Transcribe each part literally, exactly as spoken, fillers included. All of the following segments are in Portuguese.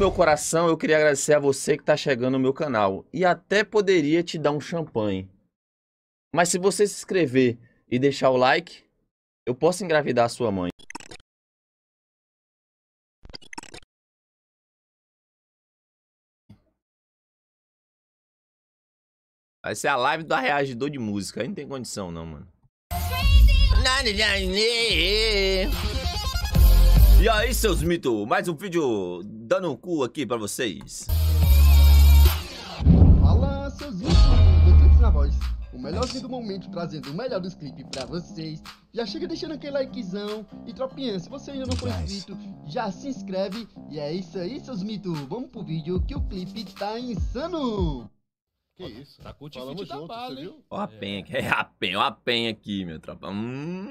meu coração, eu queria agradecer a você que tá chegando no meu canal. E até poderia te dar um champanhe. Mas se você se inscrever e deixar o like, eu posso engravidar a sua mãe. Vai ser a live do reagidor de música. Aí não tem condição não, mano. E aí, seus mitos, mais um vídeo dando um cu aqui pra vocês. Fala, seus mitos, do Clipes na Voz. O melhorzinho do momento, trazendo o melhor dos clipes pra vocês. Já chega deixando aquele likezão. E tropinha, se você ainda não for inscrito, já se inscreve. E é isso aí, seus mitos. Vamos pro vídeo que o clipe tá insano. Que isso? Tá com o Falamos Tifite da junto, bala, você hein? viu? Ó a penha aqui, é a penha, ó a penha aqui, meu tropa. Hum.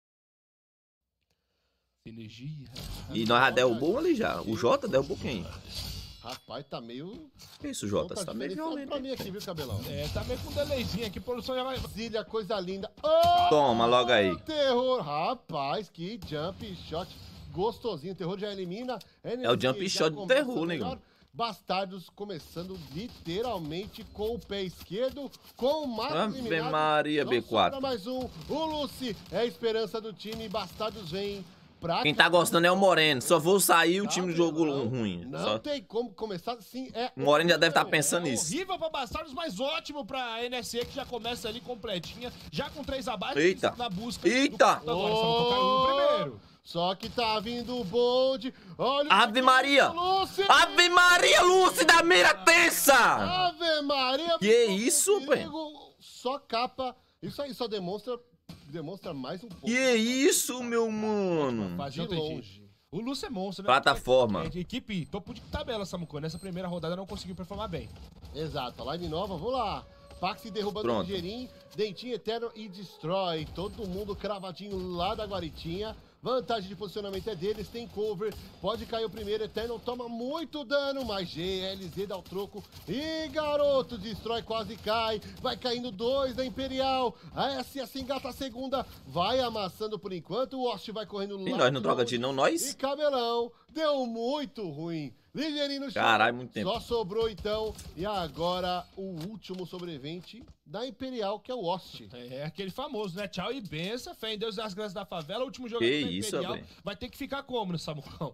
Energia. E nós já derrubou ali já. O Jota derrubou quem? Rapaz, tá meio... Que isso, Jota? Você tá meio diferenciado violento. pra mim aqui, viu, Cabelão? É, tá meio com um delayzinho aqui, produção já vai... Brasília, coisa linda. Oh, Toma logo aí. terror, rapaz, que jump shot gostosinho. O terror já elimina. É o jump shot do terror, negão. Bastardos começando literalmente com o pé esquerdo, com o Max Ave eliminado. Maria, Não B quatro. sobra mais um. O Lucy é a esperança do time. Bastardos vem pra... Quem tá gostando é o Moreno. Só vou sair o time do jogo ruim. Não Só... tem como começar assim. É O Moreno já deve estar pensando É nisso. horrível pra Bastardos, mas ótimo pra N S E, que já começa ali completinha, já com três abaixo. Eita. Na busca. Eita. Do... Agora, só não caiu no primeiro. Só que tá vindo o bonde. Olha o Ave Maria! Lúcio! Ave Maria, Lúcio da mira tensa! Ave Maria! Que isso, comigo, só capa. Isso aí só demonstra, demonstra mais um pouco. Que isso, meu mano? Faz De J G. longe. O Lúcio é monstro, né? Plataforma. É, equipe topo de tabela, Samuco. Nessa primeira rodada não conseguiu performar bem. Exato, a line nova, vamos lá. Pax derrubando Pronto. o Ligeirinho, Dentinho Eterno e Destrói. Todo mundo cravadinho lá da guaritinha. Vantagem de posicionamento é deles, tem cover, pode cair o primeiro, Eternal toma muito dano, mas G L Z dá o troco e garoto, destrói, quase cai, vai caindo dois da Imperial, a S S engata a segunda, vai amassando por enquanto, o Ost vai correndo lá. E nós não troca de não, E nós? Cabelão, deu muito ruim. Ligeirinho no chão. Caralho, muito tempo. Só sobrou então, e agora o último sobrevivente da Imperial, que é o Ost. É aquele famoso, né? Tchau e benção, fé em Deus e as graças da favela. O último jogo Que da isso, Imperial velho. vai ter que ficar como no Samucão?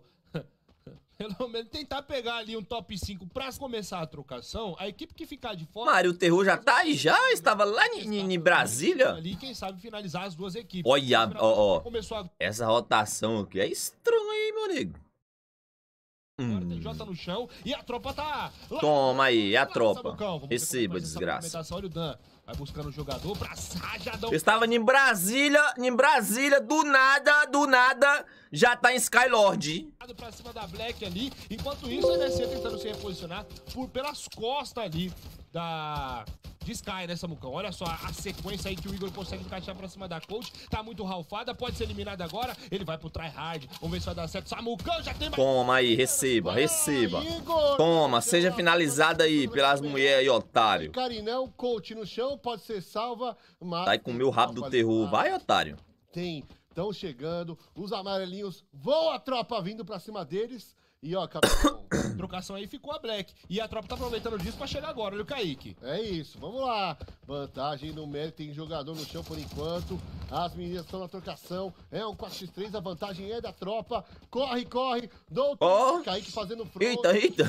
Pelo menos tentar pegar ali um top cinco pra começar a trocação. A equipe que ficar de fora... Mário, o terror já tá aí já? Estava lá em, em Brasília? Ali, quem sabe finalizar as duas equipes. Olha, ó, ó. Começou agora, Essa rotação aqui é estranha, hein, meu nego? tem Hum. J no chão e a tropa tá... lá. Toma aí, é a Lá, tropa. Samucão. Vamos ver Receba, como vai ser essa desgraça. movimentação. Olha o Dan. Vai buscando o jogador pra Sajadão. Eu estava em Brasília, em Brasília, do nada, do nada, já tá em Skylord. Pra cima da Black ali. Enquanto isso, a N S C tentando se reposicionar por, pelas costas ali da... de Sky, né, Samucão? Olha só a sequência aí que o Igor consegue encaixar pra cima da Coach. Tá muito ralfada, pode ser eliminada agora. Ele vai pro tryhard. Vamos ver se vai dar certo. Samucão já tem mais... Toma aí, receba, receba. Igor! Toma, seja finalizada aí pelas mulheres aí, otário. Carinão, Coach no chão, pode ser salva, mas... Vai comer o rabo do terror, vai, otário. Tem, estão chegando, os amarelinhos, voa a tropa vindo pra cima deles. E ó, capitão, Trocação aí ficou a Black. E a tropa tá aproveitando disso pra chegar agora. Olha o Kaique. é isso, vamos lá. Vantagem numérica, tem jogador no chão por enquanto. As meninas estão na trocação, é um quatro por três, a vantagem é da tropa. Corre, corre, doutor Ó. Kaique fazendo front. Eita, eita.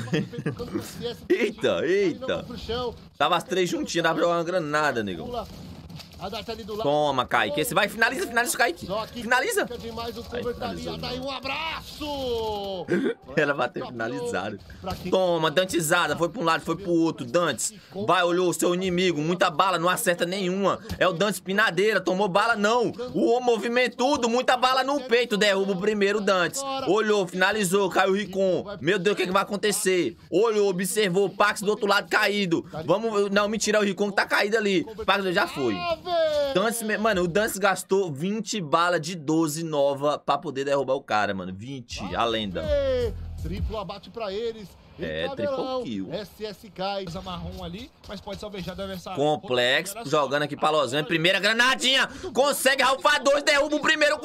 Eita, eita. Tava as três juntinhas, dava pra jogar uma granada, negão. Pula. A Dart ali do lado. Toma, Kaique. Esse vai, finaliza, finaliza o Kaique. Só que Finaliza. fica demais, o Aí, cover tá ali, finalizou, daí um abraço! Ela bateu finalizado. Toma, Dantesada. Foi pra um lado, foi pro outro. Dantes, vai, olhou o seu inimigo. Muita bala, não acerta nenhuma. É o Dantes Pinadeira. Tomou bala, não. O homem movimentudo, muita bala no peito. Derruba o primeiro Dantes. Olhou, finalizou, caiu o Ricon. Meu Deus, o que, que vai acontecer? Olhou, observou. Pax do outro lado caído. Vamos. Não, mentira, é o Ricon que tá caído ali. Pax já foi. Dantes, mano, o Dantes gastou vinte balas de doze nova pra poder derrubar o cara, mano. vinte, a lenda. Triplo abate pra eles. É, Cabelão, triple kill. S S K. Usa marrom ali, mas pode salvejar do adversário. Complexo, jogando aqui pra Los Angeles. Primeira granadinha. Consegue ralfar dois, derruba o primeiro com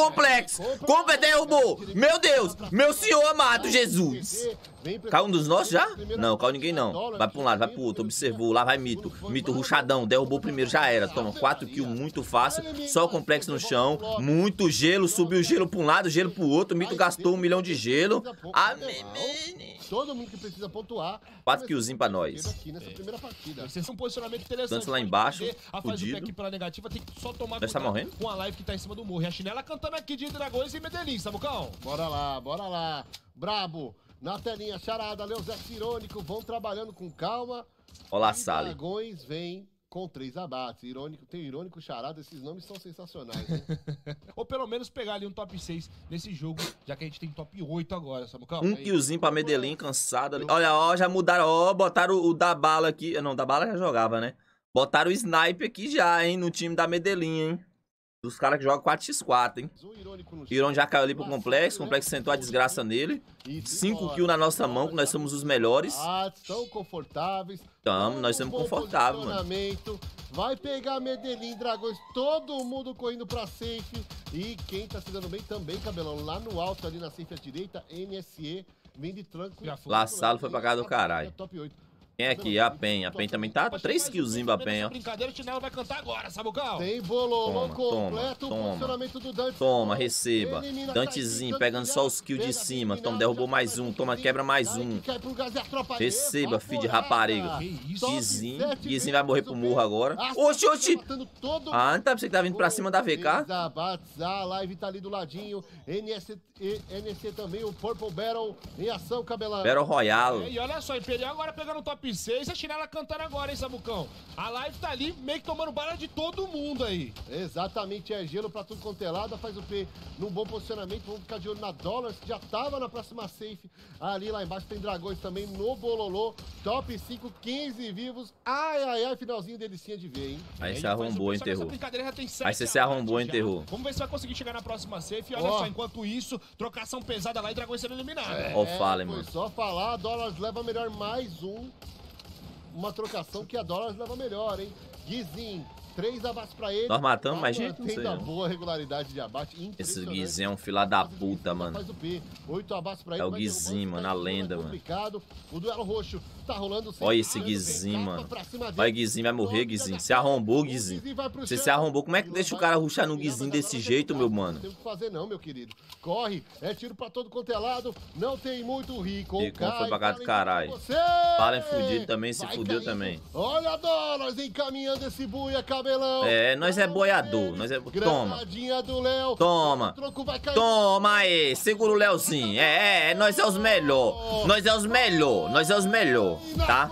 complexo. Complex derrubou. Meu Deus. Meu senhor amado Jesus. Caiu um dos nossos já? Não, caiu ninguém não. Vai pra um lado, vai pro outro. Observou. Lá vai Mito. Mito ruchadão. Derrubou o primeiro, já era. Toma quatro kills muito fácil. Só o complexo no chão. Muito gelo. Subiu gelo pra um lado, gelo pro outro. Mito gastou um milhão de gelo. Amém. Todo mundo que precisa pontuar. quatro killzinhos pra nós. Aqui nessa primeira partida. Esse é um posicionamento interessante. Dança lá embaixo. A fase Fudido. aqui pela negativa tem que só tomar Nós tá morrendo? com a live que tá em cima do morro. E a Chinela cantando aqui de Dragões e Medellín, Samucão. Bora lá, bora lá. Brabo. Na telinha, Charada, Leuzex Irônico, vão trabalhando com calma. Olá, E Sally. Dragões vem com três abates. Irônico, tem Irônico, Charada, esses nomes são sensacionais, hein? Ou pelo menos pegar ali um top seis nesse jogo, já que a gente tem top oito agora, Samucão. Um killzinho pra Medellín, cansado ali. Olha, ó, já mudaram, ó, botaram o, o da bala aqui. Não, da bala já jogava, né? Botaram o sniper aqui já, hein, no time da Medellín, hein? Dos caras que jogam quatro por quatro, hein? Irão já caiu ali pro complexo, o complexo sentou a desgraça nele. cinco kills na nossa mão, que nós somos os melhores. Ah, estão confortáveis. Tamo, nós somos confortáveis, mano. Vai pegar Medellín, Dragões, todo mundo correndo pra safe. E quem tá se dando bem também, Cabelão, lá no alto, ali na safe à direita, N S E, vem de tranco. Laçalo foi pra casa do caralho. Top oito. Quem é aqui? A Pen. A Pen também tá três killzinhos pra Pen, ó. Brincadeira, o Chinelo vai cantar agora, Samucão. Tem bololô Toma, completo, toma, o posicionamento do Dante. Toma, receba. Dantezinho pegando só os kills de cima. Toma, derrubou mais um. Toma, quebra mais um. Receba, filho de rapariga. Guizinho. Guizinho vai morrer pro morro agora. Oxi, oxi. Ah, não tá pra você que tá vindo pra cima da V K? A live tá ali do ladinho. N S C também, o Purple Battle em ação, Cabelão. Battle Royale. E olha só, Imperial agora pegando o top seis, a Chinela cantando agora, hein, Samucão? A live tá ali meio que tomando bala de todo mundo aí. Exatamente, é gelo pra tudo quanto é lado, faz o P num bom posicionamento, vamos ficar de olho na Dollars, que já tava na próxima safe. Ali lá embaixo tem Dragões também no Bololô, top cinco, quinze vivos. Ai, ai, ai, finalzinho delicinha de ver, hein? Aí você arrombou, enterrou. Aí você se arrombou, enterrou. Vamos ver se vai conseguir chegar na próxima safe. E olha oh. só, enquanto isso, trocação pesada lá e Dragões sendo eliminado. É, Ó, fala, foi mano. só falar, Dollars leva melhor mais um. Uma trocação que a Dollars leva melhor, hein? Guizinho, três abates pra ele. Nós matamos mais gente, não sei. Tem da boa regularidade de abate. Esse Guizinho é um filho da puta, mano. Faz o P. Oito abates pra ele. É o Guizinho, mano, a lenda, mano. O duelo roxo tá rolando. Olha esse Guizinho, mano. Vai, Guizinho, vai morrer, Guizinho. Se arrombou, Guizinho. Você se arrombou. Como é que deixa o cara rushar no Guizinho desse jeito, meu mano? Não tem o que fazer não, meu querido. Corre, é tiro pra todo quanto é lado. Não tem muito rico. Rico foi pra cá do caralho. Fallen fudido também, se fudeu também. Olha a Dollars encaminhando esse buia, Cabelão. É, nós é boiador. Nós é... Toma. Do Léo. Toma. Toma aí. Segura o Léozinho. É, é, nós é os melhor. Nós é os melhor. Nós é os melhor, tá?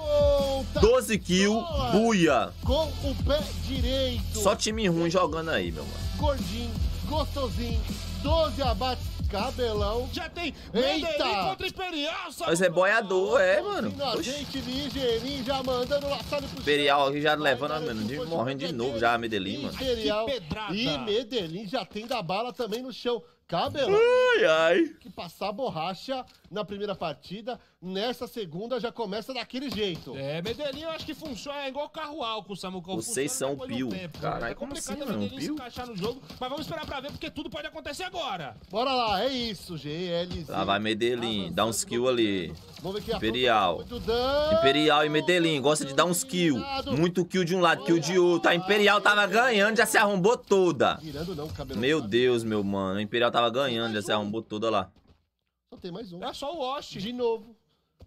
doze kills, buia. Com o pé direito. Só time ruim jogando aí, meu mano. Gordinho, gostosinho, doze abates, Cabelão. Já tem Medellín contra Imperial, sabe? Nós é boiador, é, mano. Gente ligeirinho, já mandando laçado pro Imperial aqui já levando, mano, morrendo de novo já, Medellín, mano. Imperial e Medellín já tem da bala também no chão. Cabelão, ai, ai. Que passar borracha na primeira partida, nessa segunda já começa daquele jeito. É, Medellín eu acho que funciona, é igual carro álcool, Samucão. Vocês são o Pio. Caralho, é como assim, mano? mano? Medellín se encaixar no jogo, mas vamos esperar pra ver, porque tudo pode acontecer agora. Bora lá, é isso, G L Z. Lá vai Medellín, dá uns kills ali. Vamos ver que Imperial. Imperial e Medellín, gosta de dar uns kills. Muito kill de um lado, kill de outro. A Imperial tava ganhando, já se arrombou toda. Meu Deus, meu mano. A Imperial tava ganhando, já se arrombou toda lá. Só tem mais um. É só o Wash. De novo.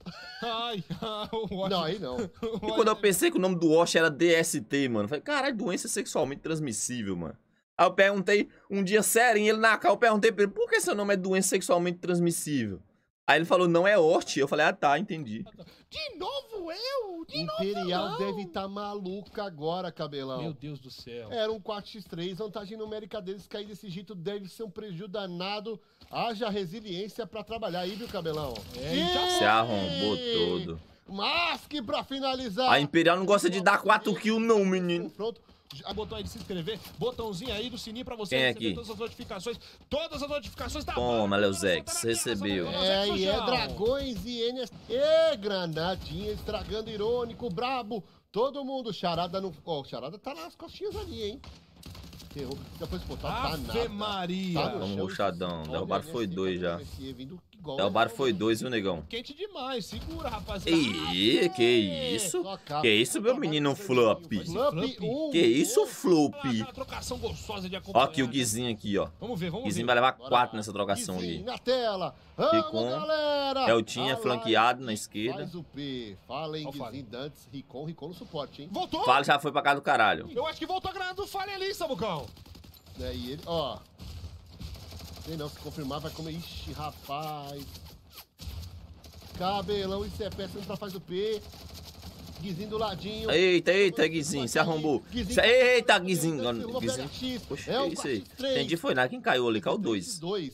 Ai, o Wash. Não, aí não. E quando eu pensei que o nome do Wash era D S T, mano, eu falei, caralho, doença sexualmente transmissível, mano. Aí eu perguntei, um dia sério, ele na cara, eu perguntei pra ele, por que seu nome é doença sexualmente transmissível? Aí ele falou, não é Hort. Eu falei, ah tá, entendi. De novo eu? De Imperial novo deve estar tá maluca agora, Cabelão. Meu Deus do céu. Era um quatro por três, vantagem numérica deles cair desse jeito deve ser um prejuízo danado. Haja resiliência pra trabalhar aí, viu, Cabelão? É, e já se arrombou todo. Mask pra finalizar. A Imperial não gosta de dar quatro kills não, menino. Pronto. Já botou aí de se inscrever, botãozinho aí do sininho pra você Quem é receber aqui? todas as notificações. Todas as notificações da Toma, Leuzex, recebeu. É, e é Dragões e N S. E granadinha, estragando irônico, brabo. Todo mundo, Charada no... Ó, oh, Charada tá nas costinhas ali, hein? Terror. Já foi spotado, tá Ave nada. Maria. Tá no Vamos chão, rushadão. isso. Derrubaram Olha, foi N S C, dois já. N S C vindo igual, Derrubaram né? foi dois, viu, negão? Quente demais, segura, rapaziada. Ih, que isso? Só capa. Que isso, meu menino Flop? Flop um. Que isso, dois. Flop? Aquela trocação gostosa de Ó acompanhar. aqui o Guizinho aqui, ó. Vamos ver, vamos Guizinho ver. vai levar Bora quatro lá. nessa trocação Guizinho aí. na tela. Vamos, Ricon. galera. Eltinha A flanqueado live na esquerda. Faz o P. Fala em Ó o Fallen. Guizinho, Dantes, Ricon, Ricon no suporte, hein? Voltou? Fala já foi pra casa do caralho. Eu acho que voltou a granada do Fallen ali, Samucão. É, e ele, ó. Sei não, se confirmar vai comer. Ixi, rapaz. Cabelão e C P S pra faz o P. Guizinho do ladinho. Eita, eita, Guizinho, se arrombou. Guizinho- Eita, Guizinho. Derrubou, pega Guizinho. X. Poxa, É que o isso aí? X três. Entendi, foi lá quem caiu ali, caiu dois. dois.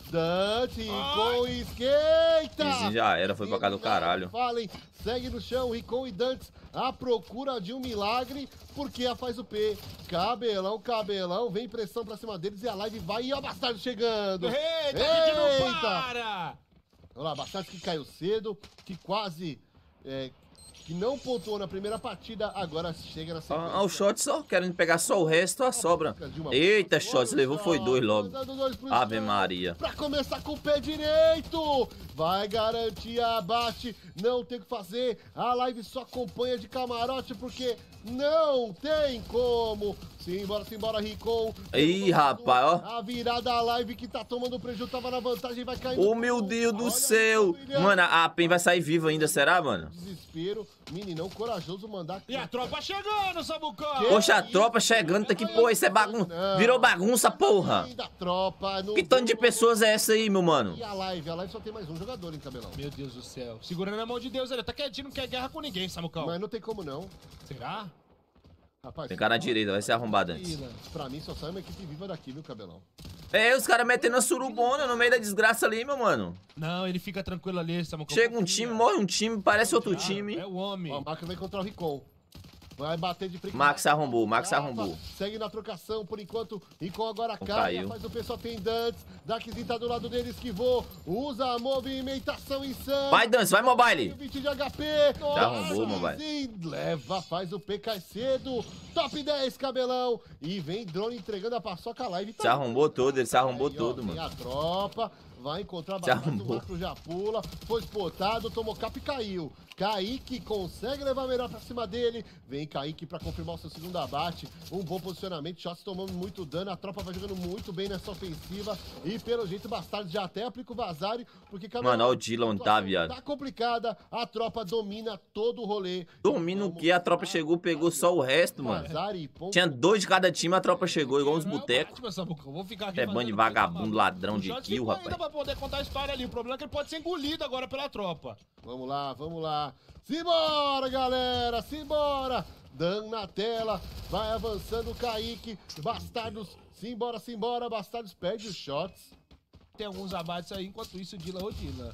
Dante Ai. com esquenta. Guizinho já era, foi pra casa do caralho. Falem, segue no chão, Ricon e Dantes à procura de um milagre, porque a faz o P. Cabelão, cabelão, vem pressão pra cima deles e a live vai. E ó, Bastardo chegando. Eita, a gente não Eita. para. Olha lá, Bastardo que caiu cedo, que quase, é, que não pontuou na primeira partida, agora chega na sequência. Ah, o shot só querendo pegar só o resto, a sobra. Eita, shot, levou foi dois logo. Mandando dois pro Ave chão. Maria. Pra começar com o pé direito. Vai garantir abate. Não tem o que fazer. A live só acompanha de camarote porque não tem como. Simbora, simbora, Ricon. Ih, rapaz, ó. A virada da live que tá tomando prejuízo, tava na vantagem, vai cair. Ô, meu Deus do céu. Mano, a Pen vai sair viva ainda, será, mano? Desespero. Meninão corajoso mandar. E a tropa chegando, Samucão. Que? Poxa, a tropa chegando, tá que porra, isso é bagunça. Virou bagunça, porra. Da tropa, no Que tanto de pessoas é essa aí, meu mano? E a live? A live só tem mais um jogador, hein, Cabelão? Meu Deus do céu. Segurando na mão de Deus, ele tá quietinho, não quer guerra com ninguém, Samucão. Mas não tem como não. Será? Rapaz, Tem cara na direita, vai ser arrombado antes. Ila. pra mim só sai uma equipe viva daqui, viu, Cabelão? É, os caras metendo a surubona no meio da desgraça ali, meu mano. Não, ele fica tranquilo ali, Samucão. Chega um time, morre um time, parece outro time. É o homem. Ó, o Max vai encontrar o Ricon. Vai bater de frente. Max se arrombou, Max se Rafa, arrombou. Segue na trocação, por enquanto. Ricon agora Não cai. caiu. Faz o pessoal tem Dantes. Daquezinho tá do lado dele, esquivou. Usa a movimentação insana. Vai, Dance, vai, mobile. vinte de H P. Já arrombou, mobile. Sim, leva, faz o P, cai cedo. Top dez, Cabelão. E vem drone entregando a paçoca live. Tá Se arrombou todo, ele se arrombou Aí, ó, todo, vem mano. a tropa, vai encontrar Se bastante, o arrombou. macro já pula, foi spotado, tomou cap e caiu. Kaique consegue levar melhor pra cima dele. Vem Kaique pra confirmar o seu segundo abate. Um bom posicionamento, shots tomando muito dano. A tropa vai jogando muito bem nessa ofensiva. E pelo jeito, Bastardo já até aplica o Vazari. Porque, Cabelão, Mano, olha o Dylan onde tá, viado. Tá complicada, a tropa domina todo o rolê. Domina o que? A tropa chegou, pegou só o resto, mano. Vazari, ponto. Tinha dois de cada time, a tropa chegou, igual uns Não é o botecos. Batman, Samucão. Vou ficar aqui É bando de fazendo vagabundo, coisa, ladrão o de Jorge kill, ficou ainda rapaz. pra poder contar a história ali. O problema é que ele pode ser engolido agora pela tropa. Vamos lá, vamos lá. Simbora, galera, simbora. Dan na tela, vai avançando o Kaique. Bastardos, simbora, simbora. Bastardos perde os shots. Tem alguns abates aí, enquanto isso, Dylan, ô Dylan.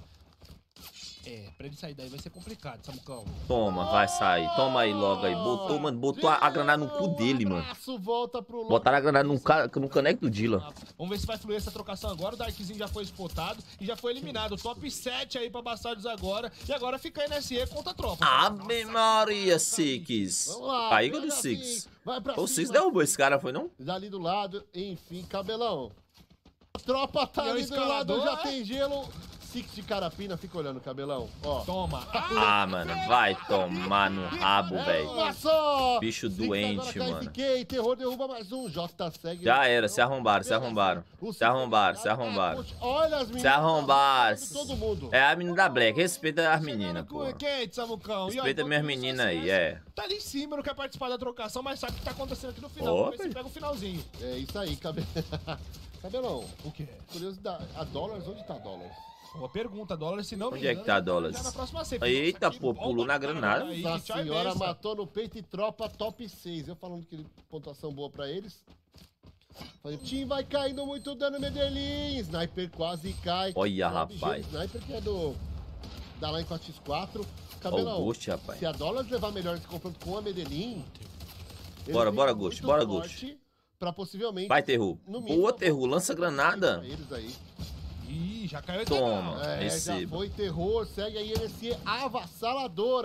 É, pra ele sair daí vai ser complicado, Samucão. Toma, vai sair. Toma aí logo aí. Botou, mano, botou a, a granada no cu dele, mano. Abraço, volta pro Botaram a granada no, ca- no caneco do Dylan. Vamos ver se vai fluir essa trocação agora. O Darkzinho já foi spotado e já foi eliminado. Top sete aí pra Bastardos agora. E agora fica N S E contra a tropa. Ave Maria, Six. Vamos lá. Caiu pega do assim, Six. Vai pra O Six cima. derrubou esse cara, foi não? Ali do lado, enfim, Cabelão. A tropa tá E é o ali do lado, escalador, já é? tem gelo. Six de carapina, fica olhando, Cabelão. Ó. Toma. Ah, mano, vai tomar no rabo, É velho. uma só! Bicho Six doente, agora mano. K F K, terror derruba mais um. J segue. Já era, se arrombaram, se arrombaram. O Se arrombaram, se arrombaram. Olha as meninas. Se arrombaram. Todo mundo. É a menina da Black, respeita as meninas, Chegando com pô. quente, Samucão. E, ó, Respeita enquanto minhas isso, meninas a aí, C S é. Tá ali em cima, não quer participar da trocação, mas sabe o que tá acontecendo aqui no final. Ó, Vamos ver se velho. pega o finalzinho. É isso aí, cabe... Cabelão. O quê? Curiosidade. A dólares, onde tá dólares? Boa pergunta, dólar, se não me Onde é que engano, tá já dólares? já na próxima cepa. Eita, Nossa, que pô, bomba pulou na do caralho granada. aí, Nossa que tchau e senhora benção. matou no peito e tropa top seis. Eu falando que pontuação boa pra eles. Falei, o time vai caindo muito dano, Medellín. Sniper quase cai. Olha, O objeto rapaz. Sniper que é do... Da Line quatro por quatro. Cabelão, Ó o Ghost, rapaz. se a Dólares levar melhor esse confronto com a Medellín... ele Bora, vem bora, muito Ghost, bora, forte Pra possivelmente... Vai, Terru. no mínimo, Boa, Terru, lança pra granada. eles aí. Ih, já caiu esse Toma. legal. É, já Receba. foi terror, segue aí N S E avassaladora.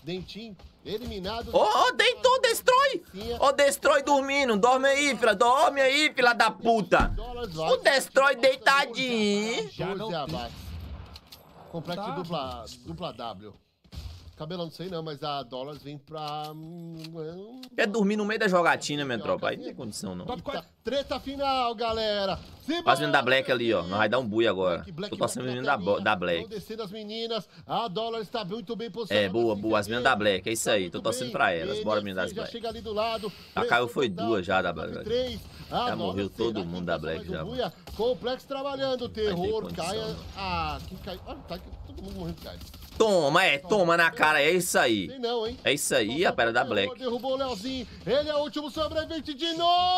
Dentinho eliminado. Ô, oh, deitou, Destrói! Ô, oh, Destrói dormindo. Dorme aí, filha. Dorme aí, filha da puta. O Destrói deitadinho. Já não Complexo tá. dupla, dupla W. Cabelão, não sei não, mas a Dólares vem pra... Quer dormir no meio da jogatina, minha tropa? Aí não tem condição, não. Eita, treta final, galera. Quase vindo da Black ali, ó. Nós vai dar um bui agora. Tô torcendo vindo da, da Black. Descendo as meninas. A Dólares tá muito bem posicionada. É, boa, boa. As meninas da Black, é isso aí. Tô torcendo pra elas. Bora, meninas das Black. Já chega ali do lado. A caiu foi duas já da Black. Já Ah, morreu todo mundo da Black já. Complexo trabalhando, terror, Caia. Ah, quem caiu? Ah, tá, todo mundo morrendo, Caia. Toma, é, toma na cara, é isso aí. Sei não, hein? É isso aí, a pera da Black. Derrubou o Leozinho, ele é o último sobrevivente de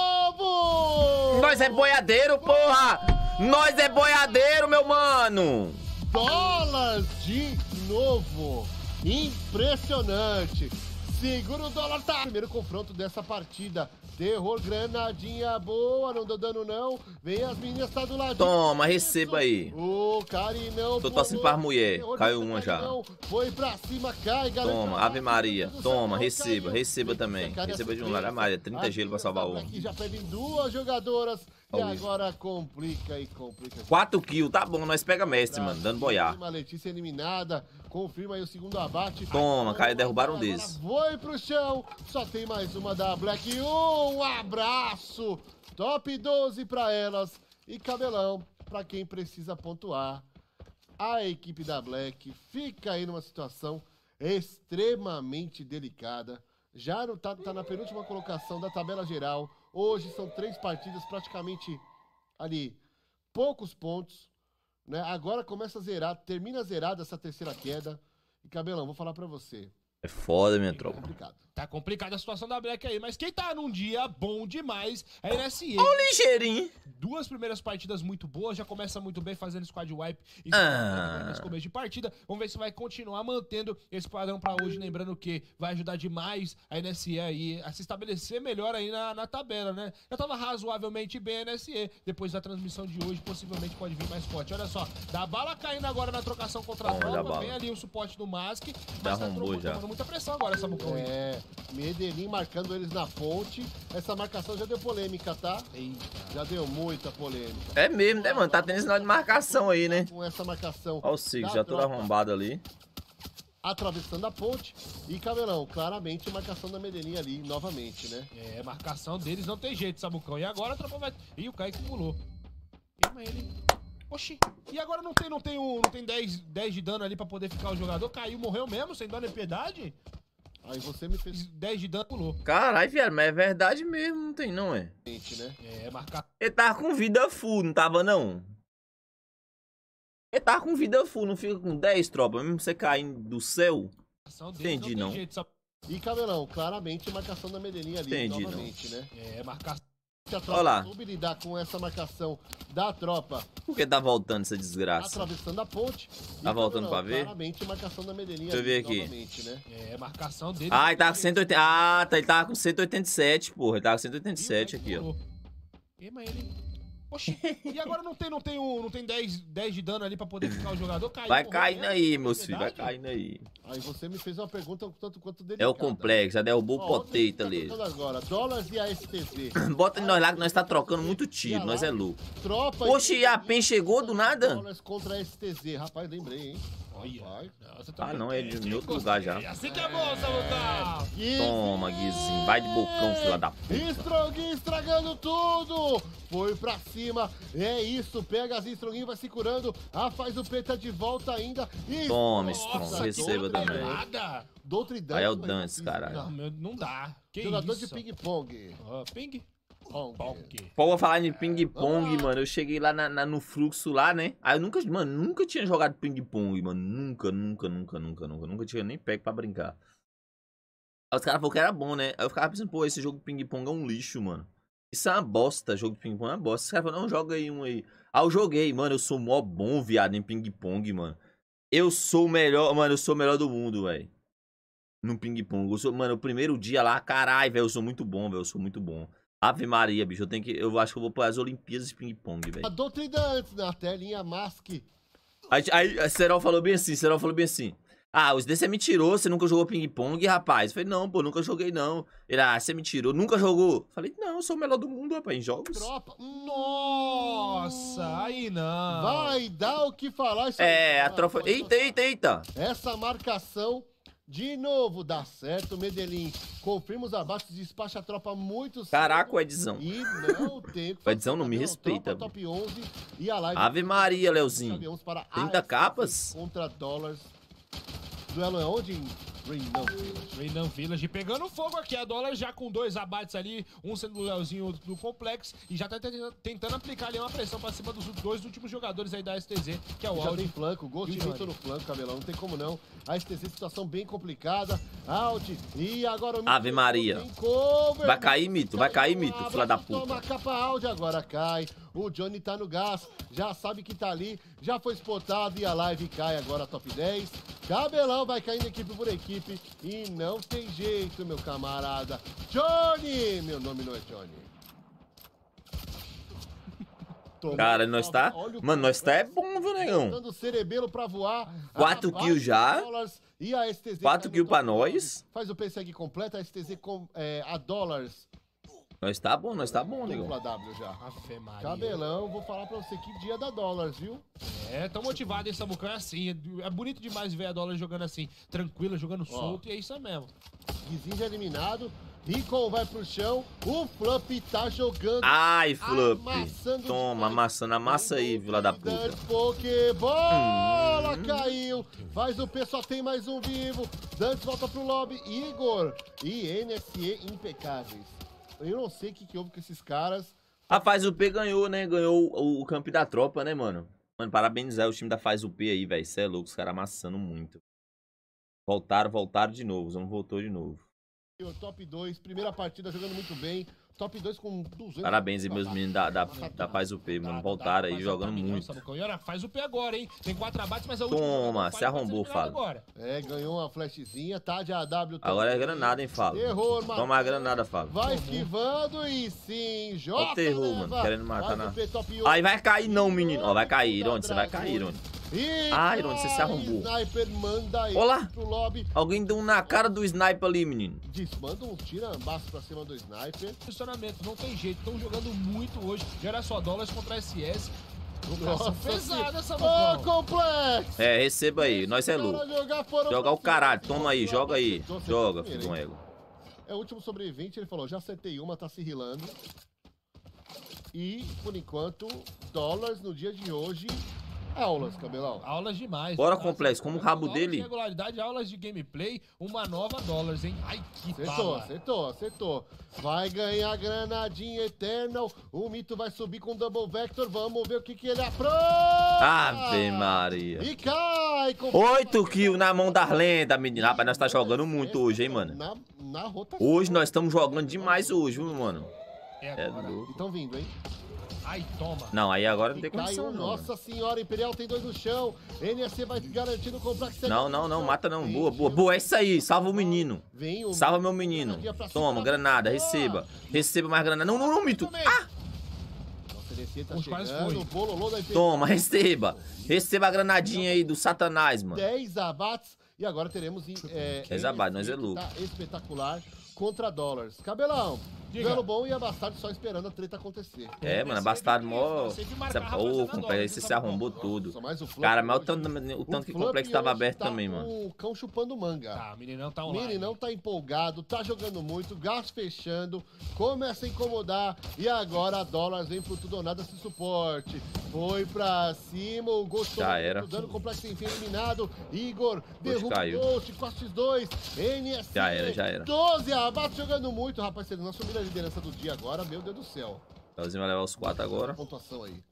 novo! Nós é boiadeiro, porra! Nós é boiadeiro, meu mano! Dólar de novo! Impressionante! Segura o dólar, tá? Primeiro confronto dessa partida. Terror, granadinha boa, não deu dano não. Vem as meninas, tá do lado. Toma, receba aí. O Carinão. Tô torcendo pra mulher. Caiu uma já. Foi pra cima, cai, galera. Toma, Ave Maria. Toma, receba, receba também. Receba de um lado, Maria. trinta gelo pra salvar um. Aqui já perdem duas jogadoras. E agora complica e complica. quatro kills, tá bom, nós pega mestre, mano, dando boiar. A Letícia eliminada, confirma aí o segundo abate. Toma, cara, derrubaram um desses. Foi pro chão, só tem mais uma da Black. Um abraço, top doze pra elas. E Cabelão, pra quem precisa pontuar. A equipe da Black fica aí numa situação extremamente delicada. Já não tá, tá na penúltima colocação da tabela geral. Hoje são três partidas, praticamente ali, poucos pontos, né? Agora começa a zerar, termina zerada essa terceira queda. E Cabelão, vou falar pra você. É foda, minha tropa. É complicado. Tá complicada a situação da Black aí, mas quem tá num dia bom demais é a N S E. Ó o ligeirinho. Duas primeiras partidas muito boas, já começa muito bem fazendo squad wipe e ah. nesse começo de partida. Vamos ver se vai continuar mantendo esse padrão pra hoje, lembrando que vai ajudar demais a N S E aí a se estabelecer melhor aí na, na tabela, né? Já tava razoavelmente bem a N S E, depois da transmissão de hoje possivelmente pode vir mais forte. Olha só, dá bala caindo agora na trocação contra a tropa, vem ali o suporte do Mask, mas tá tomando muita pressão agora essa Mucão aí. É, Medellín marcando eles na ponte, essa marcação já deu polêmica, tá? Eita. Já deu muita polêmica. É mesmo, né, mano? Tá tendo sinal de marcação aí, né? Com essa marcação. Ó o Sig, já todo arrombado ali. Atravessando a ponte. E Cabelão, claramente marcação da Medellín ali, novamente, né? É, marcação deles não tem jeito, Samucão. E agora a tropa vai... Ih, o Kaique pulou. Queima ele. Oxi. E agora não tem, não tem, um, não tem dez, dez de dano ali pra poder ficar o jogador? Caiu, morreu mesmo, sem dó nem piedade? Aí você me fez... dez de dano, pulou. Caralho, viado, mas é verdade mesmo, não tem não, é? Né? É, marcar... Ele tava com vida full, não tava não? Ele tava com vida full, não fica com dez, tropa, mesmo você caindo do céu? Entendi, não. Jeito, só... E Cabelão, claramente marcação da Medellín ali, Entendi, novamente, não. né? É, marcação... A tropa olha lá. soube lidar com essa marcação da tropa. Por que tá voltando essa desgraça? Atravessando a ponte. Tá voltando pra ver? Claramente marcação da Medellín Deixa eu ver aqui. Né? É, marcação dele. Ah, ele tava com cento e oitenta. Ah, tá, ele tava com cento e oitenta e sete, porra. Ele tava com cento e oitenta e sete aqui, ó. Queima ele. Oxi. E agora não tem, não tem, um, não tem dez, dez de dano ali pra poder ficar o jogador? Caiu, vai morreu, caindo né? aí, meus filhos. Vai caindo aí. Aí você me fez uma pergunta tanto quanto delicada. É o complexo, já derrubou o potato ali. Agora, dólares e a S T Z. Bota nós lá que nós tá trocando muito tiro, nós é louco. Tropa. Oxi, a Pen chegou do nada? Dólares contra a S T Z. Rapaz, lembrei, hein? Olha. Tá ah, não, é de em outro lugar já. Assim que é bom, Samucão. Toma, Guizinho. Vai de bocão, filha da puta. Stronguinho estragando tudo. Foi pra cima. É isso. Pega as Stronguinho, vai se curando. Ah, faz o preta de volta ainda. E... Toma, Strong. Receba também. Doutridão. Aí é o Dantes, caralho. Não, meu, não dá. Que jogador isso? de ping-pong. Uh, ping? Pong. Pô, vou falar de ping-pong, ah. mano. Eu cheguei lá na, na, no fluxo lá, né? Aí eu nunca, mano, nunca tinha jogado ping-pong, mano. Nunca, nunca, nunca, nunca, nunca. Nunca tinha nem pego pra brincar. Aí os caras falaram que era bom, né? Aí eu ficava pensando, pô, esse jogo de ping-pong é um lixo, mano. Isso é uma bosta, jogo de ping-pong é uma bosta. Os caras falaram, não, joga aí um aí. Aí eu joguei, mano, eu sou mó bom, viado, em ping-pong, mano. Eu sou o melhor, mano, eu sou o melhor do mundo, velho. No ping-pong. Eu sou, mano, o primeiro dia lá, caralho, velho, eu sou muito bom, velho, eu sou muito bom. Ave Maria, bicho, eu tenho que. Eu acho que eu vou para as Olimpíadas de ping-pong, velho. A doutrina antes na telinha Mask. Aí, aí a Serol falou bem assim, Serol falou bem assim. Ah, os desse é mentiroso, você nunca jogou ping-pong, rapaz. Eu falei, não, pô, nunca joguei, não. Ele, ah, você é mentiroso, nunca jogou. Eu falei, não, eu sou o melhor do mundo, rapaz, em jogos. Tropa. Nossa, aí não. Vai dar o que falar isso É, aí. a trofa... Eita, eita, eita. Essa marcação, de novo, dá certo. Medellín confirma os abates, despacha a tropa muito cedo. Caraca, o Edzão. E não tem... O Edzão não me respeita. Tropa top onze e a live... Ave Maria, Leozinho. Para trinta capas? Contra dólares. Duelo é onde? Em Rainbow Village. Rainbow Village pegando fogo aqui. A Dólar já com dois abates ali. Um sendo do Leozinho, outro do Complexo. E já tá tentando aplicar ali uma pressão pra cima dos dois últimos jogadores aí da S T Z, que é o Já Audi. tem flanco, Ghost e o Victor Johnny. no flanco, Cabelão. Não tem como não. A S T Z, situação bem complicada. Audi. E agora o Ave Maria. tem cover. Vai cair, Mito, vai cair, Mito, Abraço, filha da Toma puta. a capa Audi, agora cai. O Johnny tá no gás. Já sabe que tá ali. Já foi spotado e a live cai agora top dez. Cabelão vai caindo equipe por equipe. E não tem jeito, meu camarada. Johnny! Meu nome não é Johnny. Toma. Cara, nós tá... Olha o Mano, nós tá é bom, viu, negão? Botando o cerebelo pra voar. Quatro Abaixo kills já. dólares, E a S T Z... Quatro cai no kills pra top nove. nós. Faz o P S G completo. A S T Z com é, a dólares. Nós tá bom, nós tá bom, negão. Dupla W já. Ave Maria. Cabelão, vou falar pra você que dia da dólares, viu? É, tão motivado esse Samucão, é assim. É, é bonito demais ver a Dólar jogando assim, tranquila, jogando solto, e é isso mesmo. Guizinho já eliminado. Rico vai pro chão. O Flup tá jogando. Ai, Flup. Amassando Toma, demais. amassando a massa aí, vila da puta. Pokébola Hum. caiu. Faz o P, só tem mais um vivo. Dantes volta pro lobby. Igor e N S E impecáveis. Eu não sei o que, que houve com esses caras. A Faz U P ganhou, né? Ganhou o, o campo da tropa, né, mano? Mano, parabenizar o time da Faz U P aí, velho. Cê é louco, os caras amassando muito. Voltaram, voltaram de novo. Zão voltou de novo. O top dois, primeira partida jogando muito bem. Top dois com duzentos. Parabéns aí, meus meninos da, da, da Faz U P, mano. Voltaram aí, jogando muito. Samucão. E olha, faz o P agora, hein? Tem quatro abates, mas a última... Toma, falha se arrombou, pode ser eliminada Fábio. agora. É, ganhou uma flashzinha, tá de A W. Agora é granada, hein, Fábio? Terror, Toma a granada, Fábio. Vai esquivando e sim, J. Ó o terror, leva. mano, querendo matar Faz na- o P top um. Aí vai cair não, menino. Ó, vai cair, Irone, você vai cair, Irone. E Ah, Irone, você se arrombou. Sniper manda ele Olá. pro lobby. Alguém deu um na cara do sniper ali, menino. Diz, manda um tirambaço pra cima do Sniper. Posicionamento, não tem jeito. Estão jogando muito hoje. E olha só, Dólares contra S S. Trocação Nossa pesada, Ô, Samucão. complexo! É, receba aí, nós é louco. Jogar foram Joga pra o cima. caralho, toma aí, joga aí. Acertou, acertou Joga, primeiro, filho de um hein? ego. É o último sobrevivente, ele falou, já acertei uma, tá se rilando. E, por enquanto, dólares no dia de hoje, aulas, Cabelão. Aulas demais. Bora, Tá? Complexo, como o rabo Aulas dele. de regularidade, aulas de gameplay, uma nova Dólares, hein? Ai, que Acertou, bala. acertou, acertou. Vai ganhar granadinha Eternal. O Mito vai subir com Double Vector. Vamos ver o que, que ele apronta. Ave Maria. E cai. com- Oito kills na mão das lendas, menino. Rapaz, nós tá jogando muito hoje, hein, mano. Na, na rotação. Hoje nós estamos jogando demais hoje, viu, mano? É É agora. louco. Estão vindo, hein? Ai, toma. Não, aí agora não E tem cai condição, um, não. Nossa Senhora, Imperial tem dois no chão. N S C vai garantindo o complexo. Não, não, não, mata não. Boa, boa, boa. É isso aí, salva o menino. Vem o Salva meu menino. Toma, granada, receba. Receba mais granada. Não, não, não, Mito. Ah! Nossa, N S C tá Os quais chegando. foi. O bololô da Imperial. Toma, receba. Receba a granadinha aí do Satanás, mano. dez abates. E agora teremos é, dez abates, nós é que louco. tá espetacular contra dólares. Cabelão, Diga. duelo bom e a Bastardo só esperando a treta acontecer. É, mano, bastardo mó. Ô, complexo, aí você se arrombou tudo. Só mais o Flop Cara, mas o hoje. tanto, o tanto que o Flop complexo tava hoje aberto tá também, mano. com o cão chupando manga. Tá, o meninão tá O online. Meninão tá empolgado, tá jogando muito, gás fechando, começa a incomodar e agora a Dólares vem pro tudo ou nada esse suporte. Foi pra cima, o Ghost Já tomou era. muito dano, complexo enfim eliminado. Igor Ghost derruba caiu. o Ghost, quatro por dois, N S C. Já era, já era. doze abates jogando muito, rapaz. Se ele não assumir a liderança do dia agora, meu Deus do céu. Leozinho vai levar os quatro agora. Pontuação aí.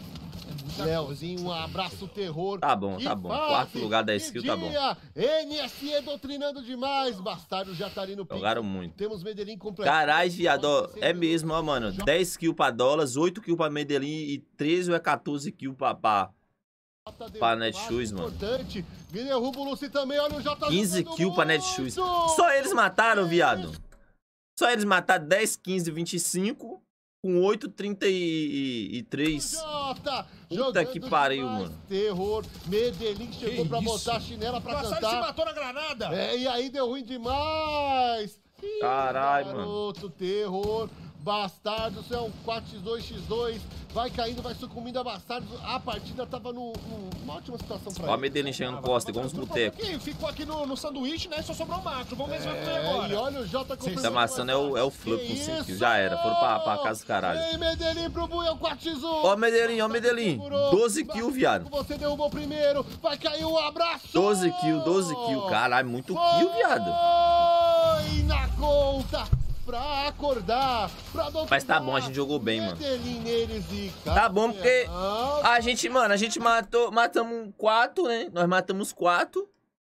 É muita Leozinho, um abraço terror. Tá bom, Que tá bom. fase, Quarto lugar da que skill, tá bom. dia. N S E doutrinando demais. Bastardo já tá ali no pique. Jogaram muito. Temos Medellín completo. Caralho, viado, ó, é mesmo, ó, mano. dez kills pra dólares, oito kills pra Medellín e treze ou é quatorze kills pra, pra pra Netshoes, mano. Importante. Derruba o Lucy também, olha o J. quinze jogando kills pra muito. Netshoes. Só eles mataram, viado. Só eles mataram dez, quinze, vinte e cinco. com oito trinta e três. Jota, Puta que pariu, demais, mano. Terror. Medellín chegou Que pra isso? botar a chinela pra Passado se cantar. matou na granada. É, e aí deu ruim demais. Ih, Caralho, mano. garoto, terror. Bastardo, isso é um quatro por dois por dois. Vai caindo, vai sucumbindo a Bastardos. A partida tava num- numa ótima situação pra Ó a ele. Medellín chegando costa, igual uns botecos. Aqui, ficou aqui no, no sanduíche, né? Só sobrou o macho. Vamos ver se vai ter É, agora. e olha o Jota confirmando. Tá amassando é o, é o Flip com Que cinco kills. isso? Já era, foram pra, pra casa do caralho. Ei, Medellín pro Buiu, quatro por um. Ó Medellín, ó Medellín. doze kills, viado. Você derrubou primeiro, vai cair o abraço. doze kills, doze kills. Caralho, muito kill, viado. Foi na conta pra acordar, pra doutrinar. Mas tá bom, a gente jogou bem, mano. Medellín neles e Tá bom, porque campeão. a gente, mano, a gente matou, matamos quatro, né? Nós matamos quatro.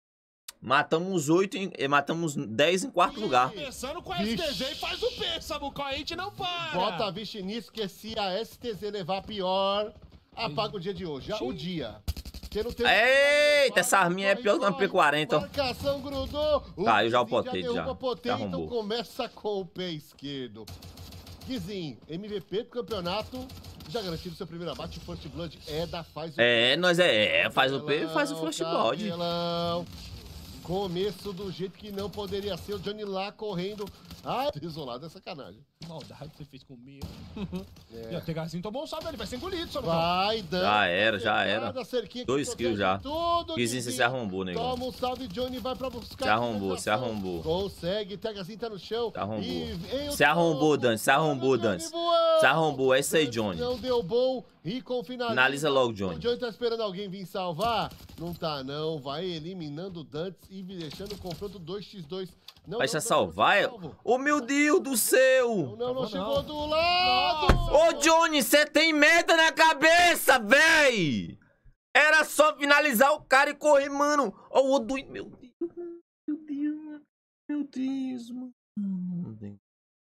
Matamos oito, em- eh, matamos dez em quarto lugar. Começando com a S T Z e faz o P, Samucão. A gente não para. Bota a vixe nisso, que se a S T Z levar pior, apaga o dia de hoje. Já o dia. Que não tem- Eita, essa arminha é pior que uma P quarenta, ó. Marcação grudou. Caiu já o Guizinho potente, derruba já. o potente, Já arrombou. então começa com o pé esquerdo. Guizinho, M V P do campeonato. Já garantido seu primeiro abate. First Blood é da faz o É, nós é, é, faz o P, faz o First Blood. Cabelão. Começo do jeito que não poderia ser. O Johnny lá correndo. Ah, isolado é sacanagem. Que maldade que você fez comigo. É. E o Tegazinho tomou um salve ali, vai ser engolido, Samucão. Vai, dando. Já era, já era. Pegada, cerquinha que Dois protege kills já. tudo, Guizinho, você se arrombou, negão. Toma um salve, Johnny vai pra buscar. Se arrombou, a se arrombou. Consegue, Tegazinho tá no chão. Se arrombou. E vem o Se arrombou, topo. Dante, se arrombou, Johnny Dante. voando. Se arrombou, é isso aí, Johnny. Não deu bom. E com finaliza. Finaliza logo, Johnny. O Johnny tá esperando alguém vir salvar? Não tá, não. Vai eliminando o Dantes e deixando o confronto dois por dois. Não, Vai não, já não, salvar? não, não, Ô, meu Deus do céu! não, não, não Não. chegou do lado. Ô, Johnny, você tem merda na cabeça, véi! Era só finalizar o cara e correr, mano. Ó, o Oduin, meu Deus, mano. Meu Deus, mano. Meu Deus, mano.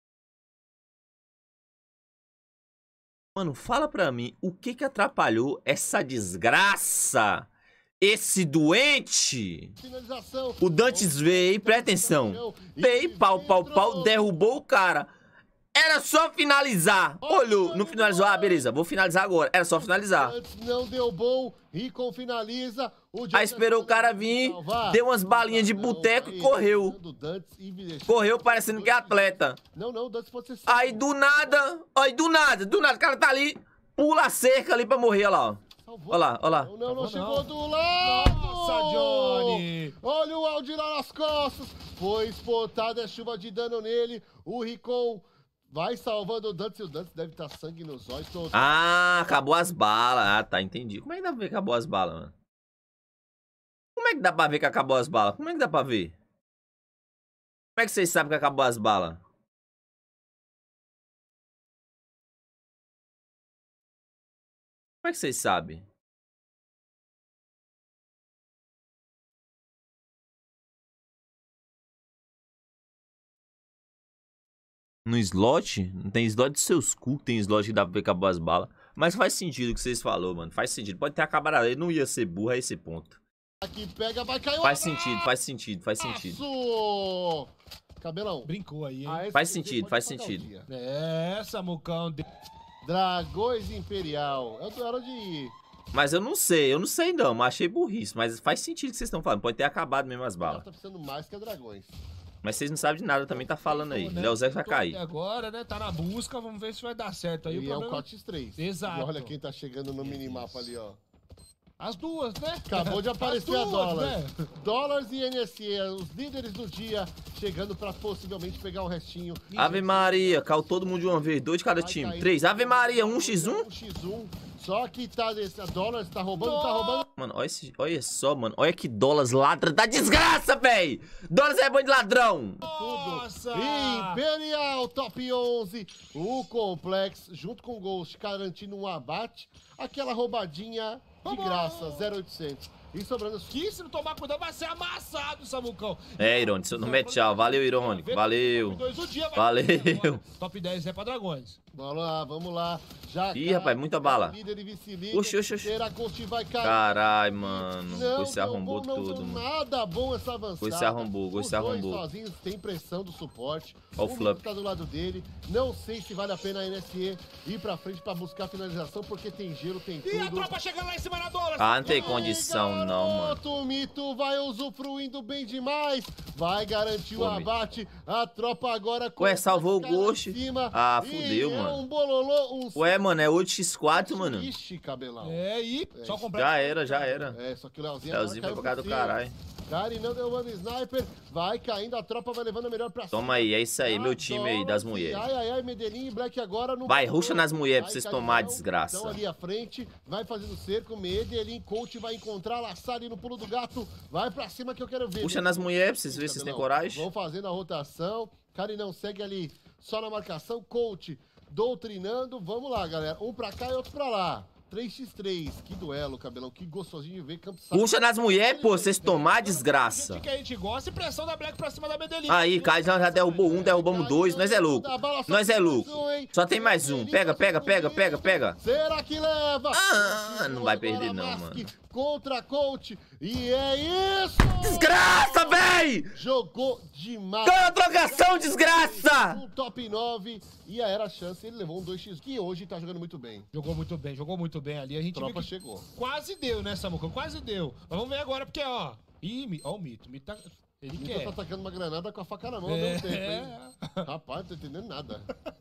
Mano, fala pra mim, o que que atrapalhou essa desgraça? Esse doente? Finalização. O Dantes veio, presta atenção. Veio, pau, pau, pau, derrubou o cara. Era só finalizar. Olhou, não finalizou. Ah, beleza, vou finalizar agora. Era só finalizar. Antes não deu bom. Rico finaliza. O Aí esperou o cara vir, deu umas balinhas de boteco e correu. Correu parecendo que é atleta. Não, não, o Dantes pode ser. Aí do nada, aí do nada, do nada, o cara tá ali, pula a cerca ali pra morrer, olha lá, ó. Salvou. Olha lá, olha lá. Não, não, não Salvou, chegou não. do lado. Nossa, Johnny. Olha o Aldi lá nas costas. Foi espotado, é chuva de dano nele. O Ricon vai salvando o Dantes. E o Dantes deve estar sangue nos olhos. Tô... Ah, acabou as balas. Ah, tá, entendi. Como é que dá pra ver que acabou as balas, mano? Como é que dá pra ver que acabou as balas? Como é que dá pra ver? Como é que vocês sabem que acabou as balas? Como é que vocês sabem? No slot? Não tem slot de seus cu, tem slot que dá pra ver que acabou as balas. Mas faz sentido o que vocês falaram, mano. Faz sentido. Pode ter acabado ali. Não ia ser burro a esse ponto. Aqui pega, vai cair o Faz sentido, faz sentido, faz sentido. sentido. Cabelão. Brincou aí, hein? A S T Z Faz sentido, pode faz pagar o sentido. dia. É, Samucão. De... Dragões Imperial. É o duelo de... Mas eu não sei, eu não sei não, mas achei burrice. Mas faz sentido o que vocês estão falando. Pode ter acabado mesmo as balas. Tá precisando mais que a Dragões. Mas vocês não sabem de nada, também tá falando aí. Né? Léo Zé vai Tô até cair. agora, né? Tá na busca, vamos ver se vai dar certo aí. E o é o problema... Cotes três. Exato. E olha quem tá chegando no minimapa ali, ó. As duas, né? Acabou de aparecer As a duas, dólar. né? Dólares e N S E, os líderes do dia, chegando pra possivelmente pegar o restinho. Ave Maria, caiu todo mundo de uma vez. Dois de cada Vai time. cair. Três. Ave Maria, um x um. um x um. Só que tá desse, a dólares tá roubando, tá roubando. Mano, olha, esse, olha só, mano. Olha que dólares ladra da desgraça, véi. Dólares é bom de ladrão. Nossa! Imperial Top onze, o Complex, junto com o Ghost, garantindo um abate. Aquela roubadinha de Roubou! graça, zero oitocentos. E sobrando... Que se não tomar cuidado vai ser amassado, Samucão. É, Irônico, não mete tchau. Valeu, Irônico. Valeu. Top dois do dia vai Valeu. ter agora. Top dez é pra Dragões. Vamos lá, vamos lá. Já Ih, rapaz, muita bala. Oxi, oxi, oxi. Caralho, mano. Não, Você arrombou não, tudo, não, mano. Nada bom essa avançada. Você arrombou, você arrombou. Os dois sozinhos tem pressão do suporte. Ó o flop. Tá do lado dele. Não sei se vale a pena a N S E ir pra frente pra buscar a finalização, porque tem gelo, tem tudo. E a tropa chegando lá em cima da Dora. Ah, não tem condição não, mano. O Mito vai usufruindo bem demais. Vai garantir o Pô, abate. A tropa agora... Ué, salvou o Ghost. Ah, E fudeu, é mano. um bololô, um... Ué, mano, é oito por quatro, mano. Ixi, cabelão. É, e só comprar. Já era, já era. É, só que o Leozinho... Leozinho foi agora por caiu causa do por cima. caralho. Karen não derrubando o sniper, vai caindo, a tropa vai levando a melhor pra cima. Toma aí, é isso aí, meu time aí, das mulheres. Ai, ai, ai, Medellín e Black agora no... Vai, ruxa nas mulheres pra Vai, vocês Carinão, tomar desgraça. Então ali à frente, vai fazendo cerco, Medellín, coach vai encontrar, laçar ali no pulo do gato, vai pra cima que eu quero ver. Puxa nas mulheres pra vocês verem se vocês têm coragem. Vão fazendo a rotação, Carinão segue ali só na marcação, coach doutrinando, vamos lá, galera, um pra cá e outro pra lá. três por três, que duelo, cabelão, que gostosinho de ver, campo saco. Puxa nas mulheres, pô, vocês tomar desgraça. gente que a gente gosta e pressão da Black pra cima da Medellín. Aí, Kai já já derrubou um, derrubamos dois, nós é louco. Nós é louco. Só tem mais um, pega, pega, pega, pega, pega. Será que leva? Ah, não vai perder não, mano. Contra coach, e é isso! Desgraça, véi! Jogou demais. Ganhou a trocação, desgraça! Um top nove, e aí era a chance, ele levou um dois x, que hoje tá jogando muito bem. Jogou muito bem, jogou muito bem ali. A gente A tropa viu que chegou. quase deu, né, Samucão? Quase deu. Mas vamos ver agora, porque, ó... Ih, mi- ó o Mito. O Mito tá... Ele Ele quer. tá atacando uma granada com a faca na mão ao É. mesmo tempo, hein? Rapaz, não tô entendendo nada.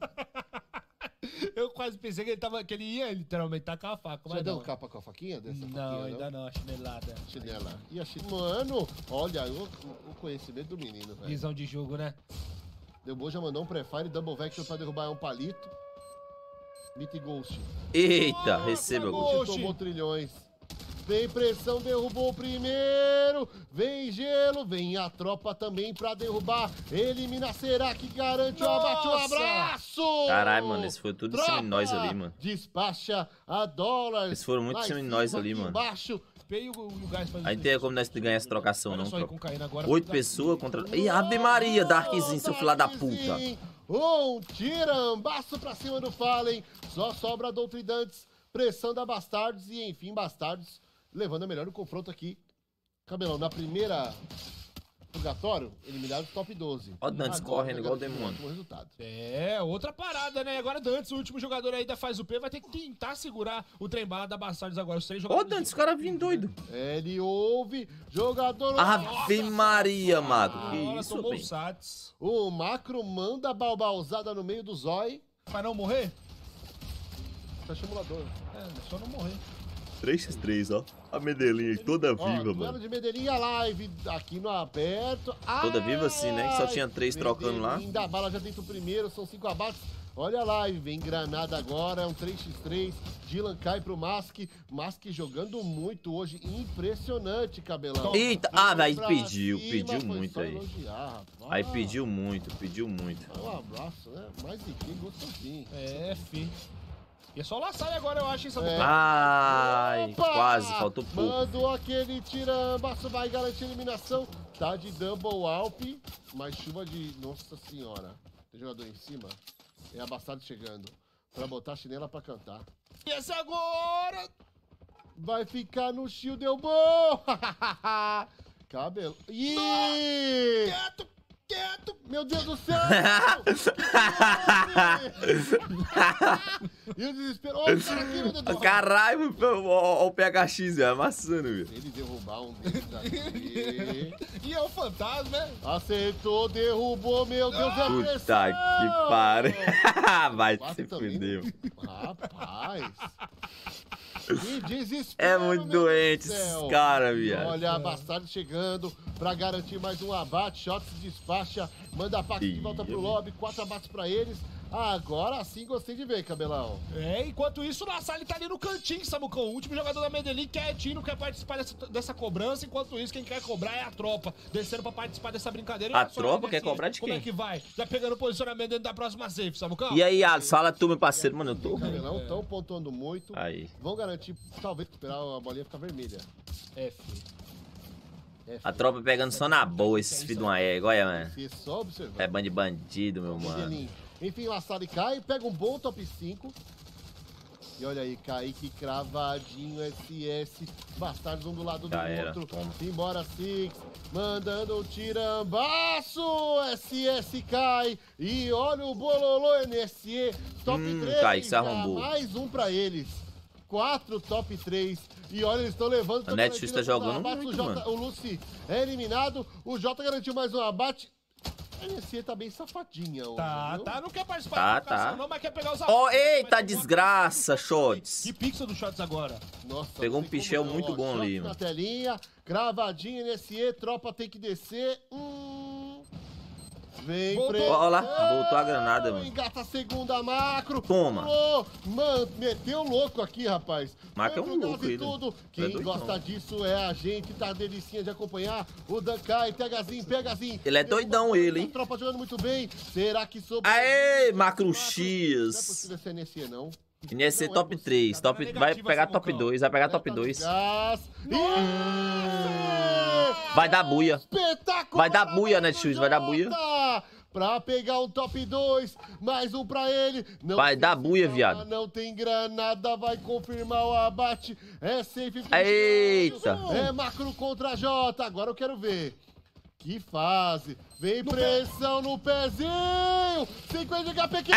Eu quase pensei que ele, tava, que ele ia literalmente tacar a faca, mas Já deu não. capa com a faquinha dessa Não, faquinha, ainda não, a chinelada. Chinela. E a chinela. Mano, olha o, o conhecimento do menino, velho. Visão de jogo, né? Delbo já mandou um prefire, double vector pra derrubar um palito. Mito e Ghost. Eita, receba, Gol. Ghost. Ghost tomou trilhões. Vem pressão, derrubou o primeiro. Vem gelo, vem a tropa também pra derrubar. Elimina, será que garante o abate? Um Nossa! abraço! Caralho, mano, esse foi tudo em cima de nós ali, mano. Despacha a dólar. Eles foram muito em cima de nós ali, mano. Embaixo. Peio o lugar pra Aí não tem como nós ganhar essa trocação, Olha não. só aí tropa. com Caína agora. Oito pessoas contra... Ih, Ave Maria, Darkzinho, seu filho da puta. Um tirambaço pra cima do Fallen. Só sobra Doutridantes. Pressão da Bastardos. E enfim, Bastardos levando a melhor no confronto aqui. Cabelão, na primeira purgatório, eliminaram o top doze. Ó o Dantes Agora, correndo igual o garantiu demônio. ótimo resultado. É, outra parada, né? Agora Dantes, o último jogador aí da Faz o P, vai ter que tentar segurar o trem bala da Bastardos agora. Os três Ó, jogadores. Dantes, os caras vindo doido. Ele ouve, jogador... Ave Maria, mago. Ah, Que olha, isso, tomou o velho. Sats. O Macro manda a balbauzada no meio do zói. Pra não morrer? Fecha o emulador. É, só não morrer. três por três, ó. A Medellín aí toda Ó, viva, duelo mano. de Medellín, a live aqui no aberto. Toda viva assim, né? Que só tinha três trocando lá. Medellín dá bala já dentro do primeiro, são cinco abates. Olha a live, vem granada agora, é um três por três. Dylan cai pro Mask. Mask jogando muito hoje, impressionante, cabelão. Eita, ah, Vem aí pra pediu, cima, pediu foi muito só aí. elogiar, rapaz. Aí pediu muito, pediu muito. Um abraço, né? Mais de quem gostosinho. É, fi. E é só laçar agora, eu acho, hein, Samucão? É. Ai, Opa! quase, faltou pouco. Mandou aquele tirambaço, vai garantir a eliminação. Tá de double alp, mas chuva de... Nossa senhora. Tem jogador em cima. É abastado chegando. Pra botar a chinela pra cantar. E esse agora... Vai ficar no shield, deu bom! Cabelo. Ih! Quieto, quieto. Meu Deus do céu! E o desespero. Ô, cara aqui, meu Deus do céu! Caralho, ó o P H X, velho, amassando, velho. Ele derrubar um deles aqui. E é o fantasma, né? Acertou, derrubou, meu Deus, é Puta pressão! que pariu. Vai Quase se também. fudeu. Rapaz. Que desespero, É muito meu doente Deus do esses céu. caras, viado. Olha, a Bastardo chegando pra garantir mais um abate. Shots despacha, manda a Pax de volta pro lobby. Quatro abates pra eles. Agora sim gostei de ver, cabelão. É, enquanto isso, o Nassali tá ali no cantinho, Samucão. O último jogador da Medellín quietinho, não quer participar dessa, dessa cobrança. Enquanto isso, quem quer cobrar é a tropa. Descendo pra participar dessa brincadeira. E A olha só tropa a quer N S E, cobrar de Como quem? é que vai? Já pegando posicionamento dentro da próxima safe, Samucão. E aí, Alisson, fala tu, meu parceiro. Mano, eu tô. Cabelão estão pontuando muito. Aí. Vão garantir, talvez, esperar a bolinha ficar vermelha. É, filho. É, A tropa pegando só na boa esses filhos de uma égua, olha, mano. Você só observar. É bando de bandido, meu mano. Medellín. Enfim, laçado e cai, pega um bom top cinco. E olha aí, Kaique cravadinho, S S, bastardos um do lado do Já era, outro. toma. Simbora, Six, mandando o tirambaço, S S cai. E olha o bololô N S E, top Hum, três, Kaique se já arrombou. mais um pra eles. Quatro top três. E olha, eles estão levando. A Netshoes tá jogando abate, muito, o, J, mano. o Lucy é eliminado, o Jota garantiu mais um abate. A N S E tá bem safadinha hoje, Tá, viu? tá, não quer participar Tá, da trocação, tá. não, mas quer pegar os Ó, abates. eita, Vai ter desgraça, uma- Shots. Que pixel do Shots agora? Nossa, Pegou não um tem pichel como não. muito Ó, bom shot ali, na mano. telinha, cravadinha N S E, tropa tem que descer. Hum. Vem, Voltou. pressão. Ó lá, voltou a granada, mano. Engata a segunda macro. Toma. Pulou. Mano, meteu louco aqui, rapaz. Marca Foi é um pro louco gás e ele. tudo. É Quem doidão. gosta disso é a gente, tá delicinha de acompanhar. O Dankai, Pegazinho, Pegazinho. Ele é doidão, ele, hein? A tropa jogando muito bem. Será que sobrou? Aê, Macro Não é X. possível ser N S E, não. N S E Não é top possível. três, top, Tá vai negativa pegar essa top Mucão. dois, vai pegar top Reta no dois. gás. E... Vai dar buia. Espetacular! Vai dar buia, do Netshoes, vai dar buia. Jota! Pra pegar um top dois, mais um pra ele. Não Vai sei dar se buia, calma, viado. Não tem granada, vai confirmar o abate. É safe. Eita. É macro contra Jota, agora eu quero ver. Que fase. Vem pressão no pezinho. cinquenta H P.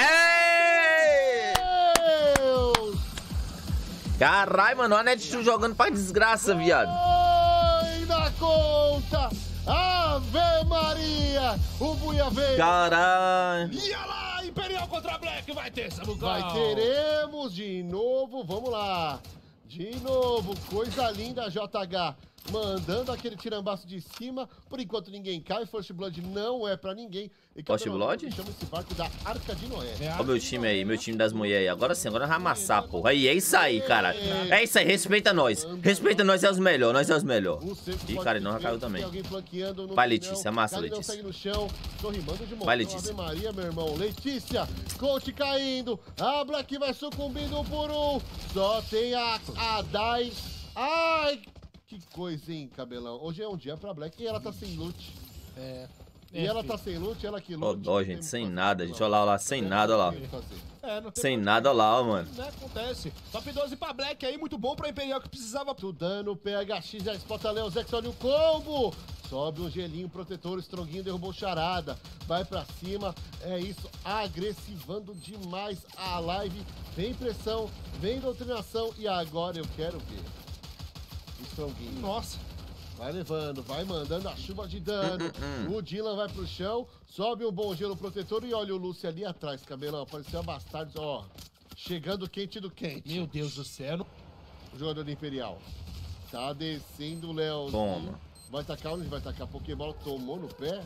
Ei! Deus! Caralho, mano, olha a Netshoes jogando pra desgraça, viado. Oi, na conta! Ave Maria! O Buia veio! Caralho. E olha lá, Imperial contra Black, vai ter, Samucão. Vai, teremos de novo, vamos lá! De novo, coisa linda, J H. Mandando aquele tirambaço de cima. Por enquanto ninguém cai. First Blood não é pra ninguém. E First cada um Blood? chama esse barco da Arca de Noé. É, Olha o meu time aí, meu time das mulheres aí. Agora sim, agora vai amassar, porra. Aí, é isso aí, cara. É isso aí, respeita nós. Respeita nós, é os melhores, nós é os melhores. O centro Ih, pode cara, não, já ser caiu feito, também. tem alguém flanqueando no Vai, milhão. Letícia, amassa, Cara, não Letícia. segue no chão. Tô rimando de montão. Vai, Letícia. Ave Maria, meu irmão. Letícia, coach caindo. A Black vai sucumbindo por um. Só tem a, a Dai. Ai, que coisa, hein, cabelão. Hoje é um dia pra Black e ela tá sem loot. É. E ela tá sem loot, ela que Ó, loot. ó, não gente, tem sem o que nada, fazer, gente. não. Olha lá, olha lá, sem nada, olha lá. Não tem o que fazer. É, não tem Sem problema. nada, olha lá, ó, mano. Né, acontece. Top doze pra Black aí, muito bom pra Imperial que precisava. Tu dano, P H X, já espota Leo, Zex, olha o combo. Sobe um gelinho, protetor, Stronguinho derrubou charada. Vai pra cima, é isso, agressivando demais a live. Vem pressão, vem doutrinação e agora eu quero ver. Stronguinho. Nossa. Vai levando, vai mandando a chuva de dano. Hum, hum, O Dylan vai pro chão, sobe um bom gelo protetor e olha o Lúcio ali atrás, cabelão. Apareceu a Bastardos, ó. Chegando quente do quente. Meu Deus do céu. O jogador do Imperial. Tá descendo o Léo. Toma. Vai tacar onde vai tacar? Pokébola tomou no pé.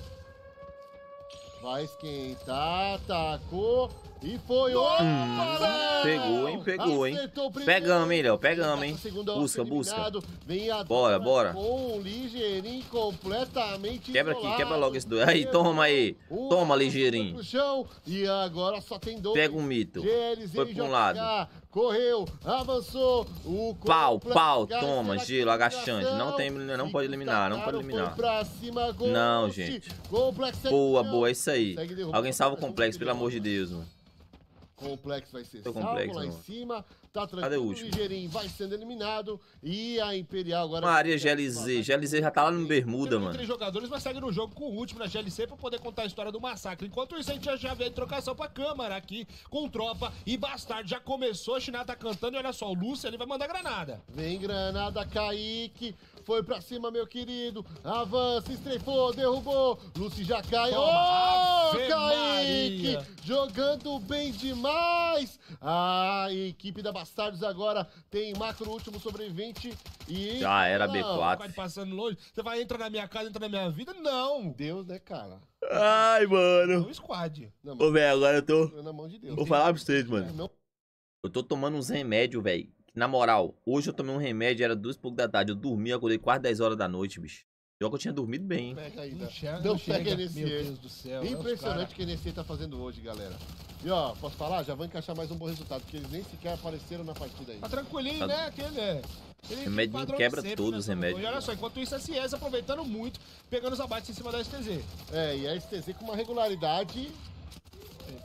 Vai esquentar, tacou. E foi. Opa, Léo! Pegou, hein? Pegou, hein? Acertou o primeiro. Pegamos, hein, Léo? Pegamos, hein? Essa segunda Busca, off busca. eliminado. Vem a Bora, dupla bora. Com um ligeirinho completamente Quebra aqui, isolado. quebra logo esse dois. Aí, toma aí. Um Toma, foi ligeirinho. pro chão, e agora só tem dois. Pega um mito. G L Z Foi e pra um J K. lado. Correu, avançou. O Pau, complexo pau, Gás, toma, será que gelo, agachante. eliminação? Não tem, não pode eliminar, não pode Foi eliminar. pra cima, Ghost. Não, gente. Complexo Boa, no boa, é chão. isso aí. Consegue derrubar Alguém salva o mais um complexo, pelo Imperial. amor de Deus, mano. Complexo vai ser Tô salvo complexo, lá em mano. cima. Tá Cadê o tranquilo, o último? ligeirinho vai sendo eliminado. E a Imperial agora... Maria G L Z. G L Z já tá lá no Bermuda, Tem mano. três jogadores, mas segue no jogo com o último na G L C pra poder contar a história do massacre. Enquanto isso, a gente já vê a trocação pra câmara aqui, com tropa e Bastardo. Já começou, a China tá cantando e olha só, o Lúcio ele vai mandar granada. Vem granada, Kaique. Foi pra cima, meu querido. Avança, estreifou, derrubou. Lúcio já cai. Ô, Toma, Ave Kaique! Maria. Jogando bem demais. A equipe da Bastardos agora tem macro último sobrevivente. E Já era B Não, quatro. Vai passando longe. Você vai entrar na minha casa, entrar na minha vida? Não. Deus, né, cara? Ai, É mano. um squad. Não, Ô, velho, agora eu tô... mas na mão de Deus. Vou falar pra vocês, mano. Não, Eu tô tomando uns remédios, velho. Na moral, hoje eu tomei um remédio, era duas e pouco da tarde. Eu dormi, acordei quase dez horas da noite, bicho. Pior que eu tinha dormido bem, hein? pega ainda. Não chega, Não não pega chega. nesse Meu erro. Deus do céu. é os Impressionante cara. o que a N C tá fazendo hoje, galera. E ó, posso falar? Já vão encaixar mais um bom resultado, porque eles nem sequer apareceram na partida aí. Tá tranquilinho, Tá- né? Aquele é. Aquele Remédio não padrão quebra de sempre, todos os né, remédios. E olha só, enquanto isso, a S S aproveitando muito, pegando os abates em cima da S T Z. É, e a S T Z com uma regularidade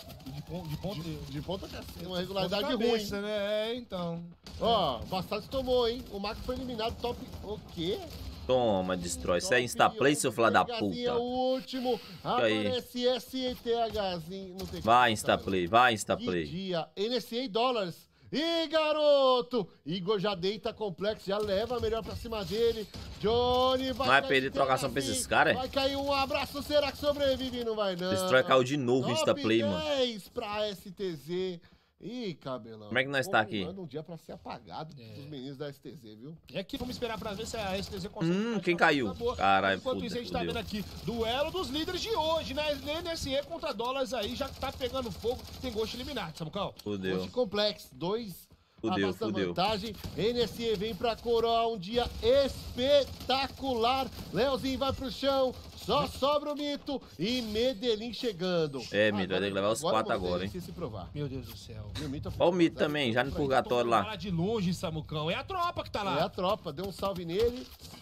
de ponta. De, de ponta cabeça. Uma regularidade cabeça, ruim. né? É, então. Ó, Bastardos tomou, hein? O Marco foi eliminado top. O quê? Toma, destrói. Isso é instaplay, seu filho da THzinho é o puta. último. aí. Aparece S e THzinho. Não tem Vai, como, instaplay, cabelo. vai, Que instaplay. dia. N S A dólares. Ih, garoto! Igor já deita complexo, já leva melhor pra cima dele. Johnny vai... Vai cair perder de trocação pra assim. esses caras, é? Vai cair um abraço, será que sobrevive? Não vai não. Destrói caiu de novo, Top instaplay, mano. dez pra S T Z. Ih, cabelão. Como é que nós tá aqui? Manda um dia pra ser apagado É. dos meninos da S T Z, viu? E aqui vamos esperar pra ver se a S T Z consegue. Hum, achar quem uma caiu? coisa boa. Caralho, Enquanto fudeu, isso, a gente tá fudeu. vendo aqui duelo dos líderes de hoje, né? N S E contra dólares aí, já tá pegando fogo. Tem Ghost eliminado, Samucão. Fudeu. Hoje complexo, dois Fudeu, abaixo da fudeu. vantagem. N S E vem pra coroar um dia espetacular. Leozinho vai pro chão, só sobra o Mito e Medellín chegando. É, Mito, vai ter que levar os quatro o momento agora, da hein? N S E se provar. Meu Deus do céu. E o Mito Ó o Mito também, já no purgatório lá. Fala de longe, Samucão. É a tropa que tá É lá. a tropa, deu um salve nele.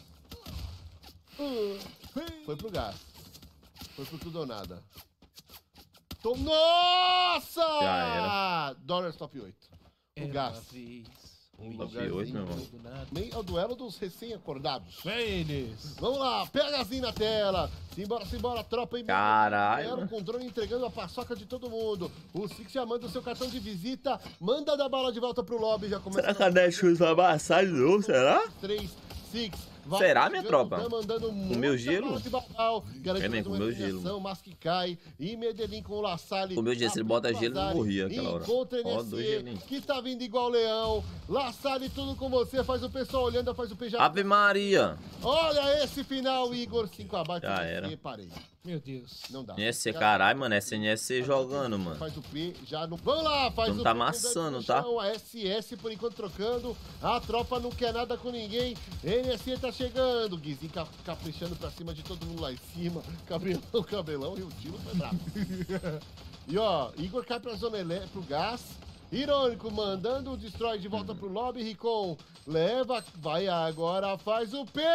Hum, foi pro gás. Foi pro tudo ou nada. Tom... Nossa! Já Dólares top oito. O Era gás. uma vez, um Top lugarzinho oito, meu irmão. do nada. Nem é o duelo dos recém-acordados. Vem eles. Vamos lá, PHzinho na tela. Simbora, simbora, tropa. Em Caralho. Zero controle entregando a paçoca de todo mundo. O Six já manda o seu cartão de visita. Manda dar bala de volta pro lobby. Já começa Será que a Netshoes vai amassar de novo, será? três, Six. Vai Será, minha chegando, tropa? tá mandando meu muita gelo? bala de Babal, garantindo É, nem com uma meu eliminação, gelo. Mas que cai. E Medellín com o La Salle. Com meu gelo, se ele bota abrindo gelo, eu não Lasalle, morria aquela hora. Encontra Ó, N S dois E, gelinhos. que tá vindo igual leão. La Salle, tudo com você. Faz o pessoal olhando, faz o P J. Ave Maria. Olha esse final, Igor. cinco abates. Já era. Parei. Meu Deus. Não dá. N S C, caralho, mano. S N S C jogando, mano. Faz o P, já não... Vamos lá, faz Não o tá P com amassando, no tá? chão, A S S por enquanto trocando. A tropa não quer nada com ninguém. N S E tá chegando. Guizinho cap caprichando pra cima de todo mundo lá em cima. Cabelão, cabelão. E o tiro foi bravo. E ó, Igor cai pra zona ele... pro gás. Irônico, mandando o Destroy de volta pro lobby. Ricon leva, vai agora, faz o P.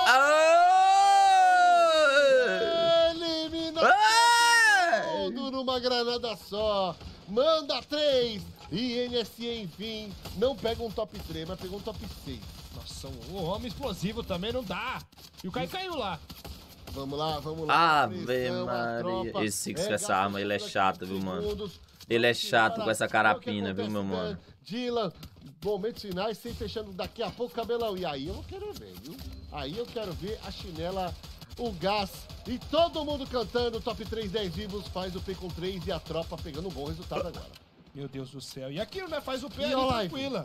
Elimina tudo numa granada só. Manda três. E N S E, enfim, não pega um top três, mas pegou um top seis. Nossa, o homem explosivo também não dá. E o Kai caiu lá. Vamos lá, vamos lá. Ave Pressão, a Maria. tropa. Esse Six com É, essa arma, ele é chato, viu, mano? Ele é chato com essa carapina, viu, meu mano? Dylan, momentos finais, sem fechando daqui a pouco, cabelão. E aí eu quero ver, viu? Aí eu quero ver a chinela, o gás e todo mundo cantando. Top três, dez vivos, faz o P com três e a tropa pegando um bom resultado agora. Meu Deus do céu. E aquilo, né? Faz o pé E ali, a live? tranquila.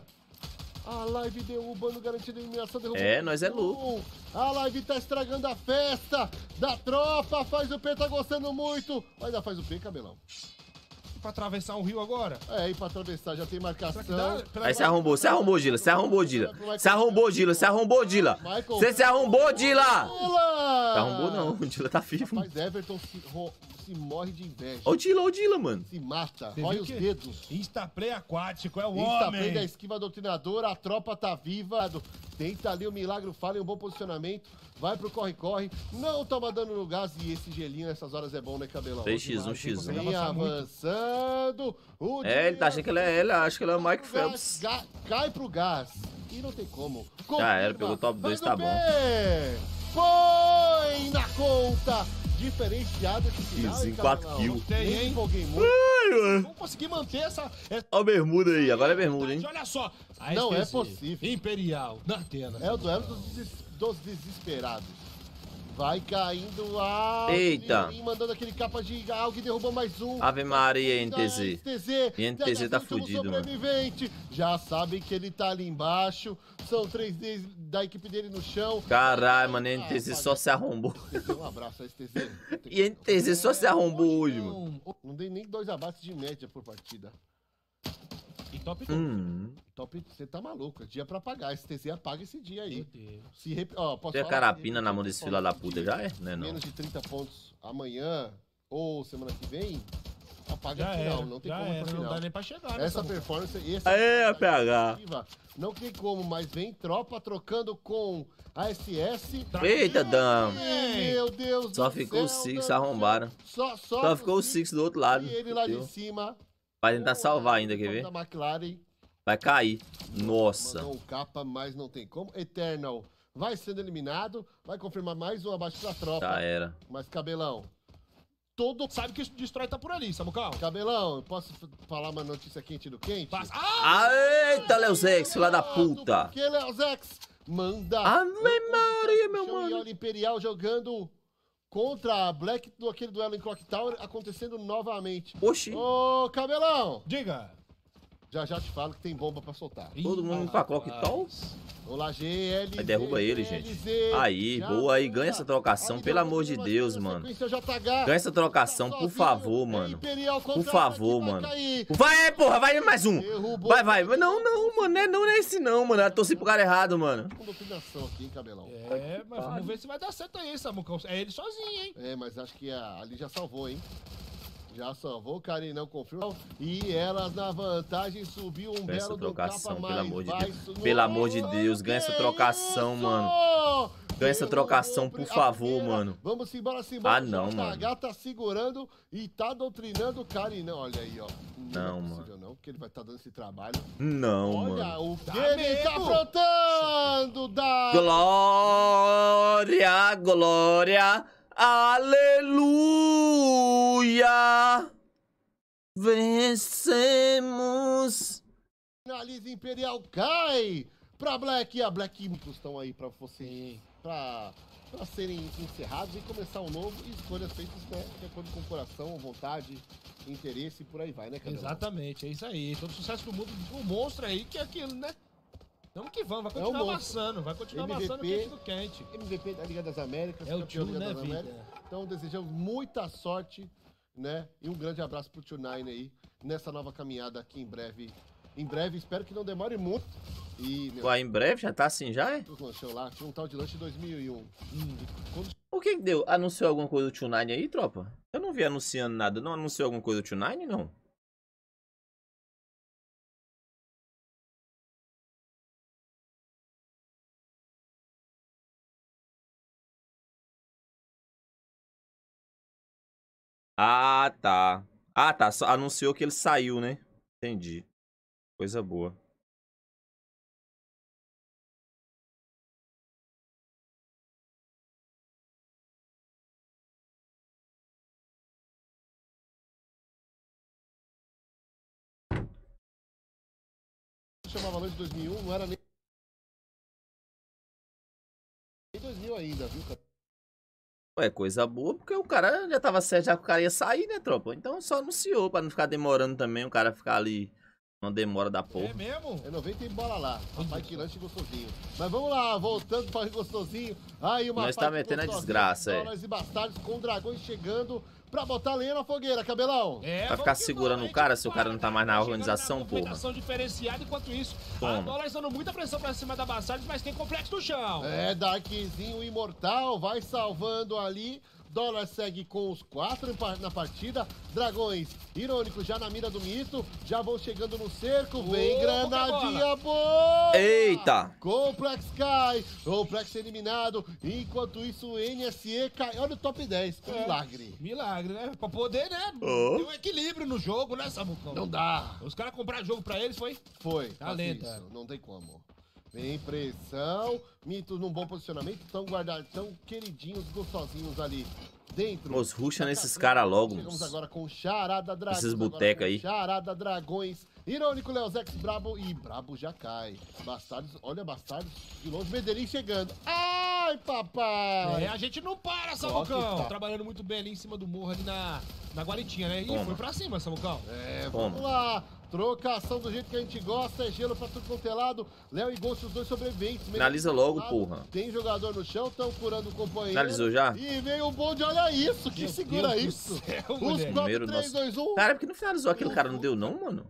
A live derrubando, garantindo a eliminação, derrubando. É, nós é louco. A live tá estragando a festa da tropa. Faz o P, tá gostando muito. Vai dar, faz o P, cabelão. Pra atravessar um rio agora. É, e pra atravessar já tem marcação. Será que dá? Pela- Aí se arrombou, se arrombou, Dila, se arrombou, Dila. Se arrombou, Dila, se arrombou, Dila. Você se arrombou, Dila. Dila! Se arrombou não, o Dila tá vivo. Rapaz, Everton se, ro- se morre de inveja. Ó o Dila, ó o Dila, mano. Se mata, Você rói viu os que- dedos. Instaplay aquático, é o Insta play da homem. esquiva doutrinadora, a tropa tá viva. Tenta ali o milagre, falha, um bom posicionamento. Vai pro corre-corre. Não toma dano no gás. E esse gelinho nessas horas é bom, né, cabelão? três por um, por um. Vem avançar muito. avançando. O É, ele tá achando que ele é ele, acho que ele é o Mike Gás, Phelps. ga- cai pro gás. E não tem como. Já era, Confirma. pegou top dois, Faz tá o bom. P. Põe na conta. Diferenciado esse final. Quinze, hein, quatro cabelão? kills. Tem, Nem hein? empolguei muito. Vamos conseguir manter essa... essa Ó o bermuda aí, agora é bermuda, hein? Olha só. A Não é S T Z, possível. Imperial, na Atenas. É o duelo dos, des- dos desesperados. Vai caindo a. Eita. Mandando aquele capa de algo e derruba mais um. Ave Maria, N Da T Z. N T Z. E N T Z tá último fudido, mano. sobrevivente. Já sabem que ele tá ali embaixo. São três Ds da equipe dele no chão. Caralho, mano, N T Z só se arrombou. Um abraço a S T Z. E N T Z só se arrombou hoje, mano. Não. Não dei nem dois abates de média por partida. E top dois. Hum. Top, você tá maluco. É dia pra pagar. A S T Z apaga esse dia Meu aí. Deus. Se rep... Ó, posso Tem a falar carapina que na mão desse filho da puta, já é? Né, não? menos de trinta pontos amanhã ou semana que vem, apaga Já a final. era, não tem já como ir era, pra não final. dá nem pra chegar. né, Essa Samuca? performance, esse Aê, P H. não tem como, mas vem tropa trocando com a S S. Eita, dama. Ih, Meu Deus Só do ficou o céu, Six, Deus do arrombaram. céu. Só, só, Só ficou o Six do outro lado. E ele lá de Viu? cima. Vai tentar salvar ainda, quer ver? Da McLaren. Vai cair. Nossa. Mandou um capa, mas não tem como. Eternal vai sendo eliminado. Vai confirmar mais um abaixo da tropa. Já era. Mas, Cabelão... Todo sabe que o Destrói tá por ali, Samucão. Cabelão, eu posso falar uma notícia quente do quente? Passa. Ah! Eita, Leozex, filha da puta. Porque Leozex manda... Ave Maria, meu Chão e mano. Olha Imperial jogando contra a Black do aquele duelo em Clock Tower, acontecendo novamente. Oxi. Ô, Cabelão, Diga. já já te falo que tem bomba pra soltar. Todo mundo pra Clock Tower. Olá, G L Z. Aí derruba ele, gente. Aí, boa aí. Ganha essa trocação, pelo amor de Deus, mano. Ganha essa trocação, por favor, mano. Por favor, mano. Vai, porra, vai mais um. Vai, vai. Não, não, mano. Não é, não é esse não, mano. Eu torci pro cara errado, mano. Com dominação aqui, hein, Cabelão. É, mas vamos ver se vai dar certo aí, Samucão. É ele sozinho, hein? É, mas acho que a- ali já salvou, hein? Já salvou, o Karim não confirma. E elas na vantagem subiu um Ganha belo essa do trocação, capa pelo mais amor de baixo. Deus. Pelo amor de Deus, ganha essa trocação, mano. Ganha essa trocação, por favor, mano. Vamos embora, simbora. Ah, não, O mano. J H tá segurando e tá doutrinando o Karim. Não, olha aí, ó. Não, é mano. possível, não, porque ele vai estar dando esse trabalho. Não, Olha mano. o que Dá ele tá medo. aprontando, da. Glória, glória, aleluia. Vencemos. Finaliza Imperial, cai pra Black. E a Black estão aí pra vocês, pra, pra serem encerrados e começar um novo. E escolhas feitas, né, de acordo com o coração, vontade, interesse e por aí vai, né, Cabelão? Exatamente, é isso aí. Todo sucesso do mundo, um monstro aí, que é aquilo, né? Vamos que vamos, vai É um continuar monstro. amassando, vai continuar M V P. amassando quente do quente. M V P da Liga das Américas, É o campeão tio, da Liga né, das vida? Américas. Então desejamos muita sorte, né? E um grande abraço pro Tio Nine aí, nessa nova caminhada aqui em breve. Em breve, espero que não demore muito. E, meu, Ué, em breve já tá assim, já é? os lanchão lá, tinha um tal de lanche dois mil e um. Hum. Quando O que que deu? Anunciou alguma coisa do Tio Nine aí, tropa? Eu não vi anunciando nada. Não anunciou alguma coisa do Tio Nine, não? Ah, tá. Ah, tá. Só anunciou que ele saiu, né? Entendi. Coisa boa. chamava lanche dois mil e um, não era nem dois mil ainda, viu, cara? Ué, coisa boa, porque o cara já tava certo, já que o cara ia sair, né, tropa? Então só anunciou, pra não ficar demorando também, o cara ficar ali, uma demora da porra. É mesmo? É noventa e bola lá. Rapaz, que lanche gostosinho. Mas vamos lá, voltando para o gostosinho. Aí uma Nós tá metendo a desgraça, é. Dólares e bastardos com dragões chegando pra botar lenha na fogueira, Cabelão. É, Vai vamos ficar que segurando vamos, o cara a gente se o cara não tá mais na chegando organização, porra. movimentação diferenciada, enquanto isso, a Toma. dólar dando muita pressão pra cima da Bastardos, mas tem complexo no chão. É, Darkzinho imortal, vai salvando ali. Dólar segue com os quatro em par- na partida. Dragões irônicos já na mira do mito. Já vão chegando no cerco. Vem Ô, granadinha boa! Eita! Complex cai. Complex eliminado. Enquanto isso, o N S E cai. Olha o top dez. Que É. milagre. Milagre, né? Pra poder, né? Ô. Ter um equilíbrio no jogo, né, Samucão? Não dá. Os caras compraram jogo pra eles, foi? Foi. Talento, faz isso. Não tem como. Vem pressão. Mito num bom posicionamento. Tão guardados, tão queridinhos, gostosinhos ali dentro. Moço, ruxa nesses caras logo, Chegamos moço. agora com Charada Dragões. Esses agora boteca com aí. Charada Dragões. Irônico, Leozex, Brabo e Brabo já cai. Bastardos, olha, Bastardos de longe, Medellín chegando. Ai, papai! É, a gente não para, Toque, Samucão. tá. Trabalhando muito bem ali em cima do morro, ali na, na guaritinha, né? E Toma. foi pra cima, Samucão. É, Toma. vamos lá. Trocação do jeito que a gente gosta, é gelo pra tudo quanto é lado. Léo e Ghost, os dois sobreviventes. Finaliza Meio logo, lado. porra. Tem jogador no chão, estão curando o companheiro. Finalizou já? E veio o bonde, olha isso, que Meu segura Deus do isso. céu, Os moleque. quatro, Primeiro, três, nossa. dois, um. Cara, é porque não finalizou aquele cara, não deu não, mano?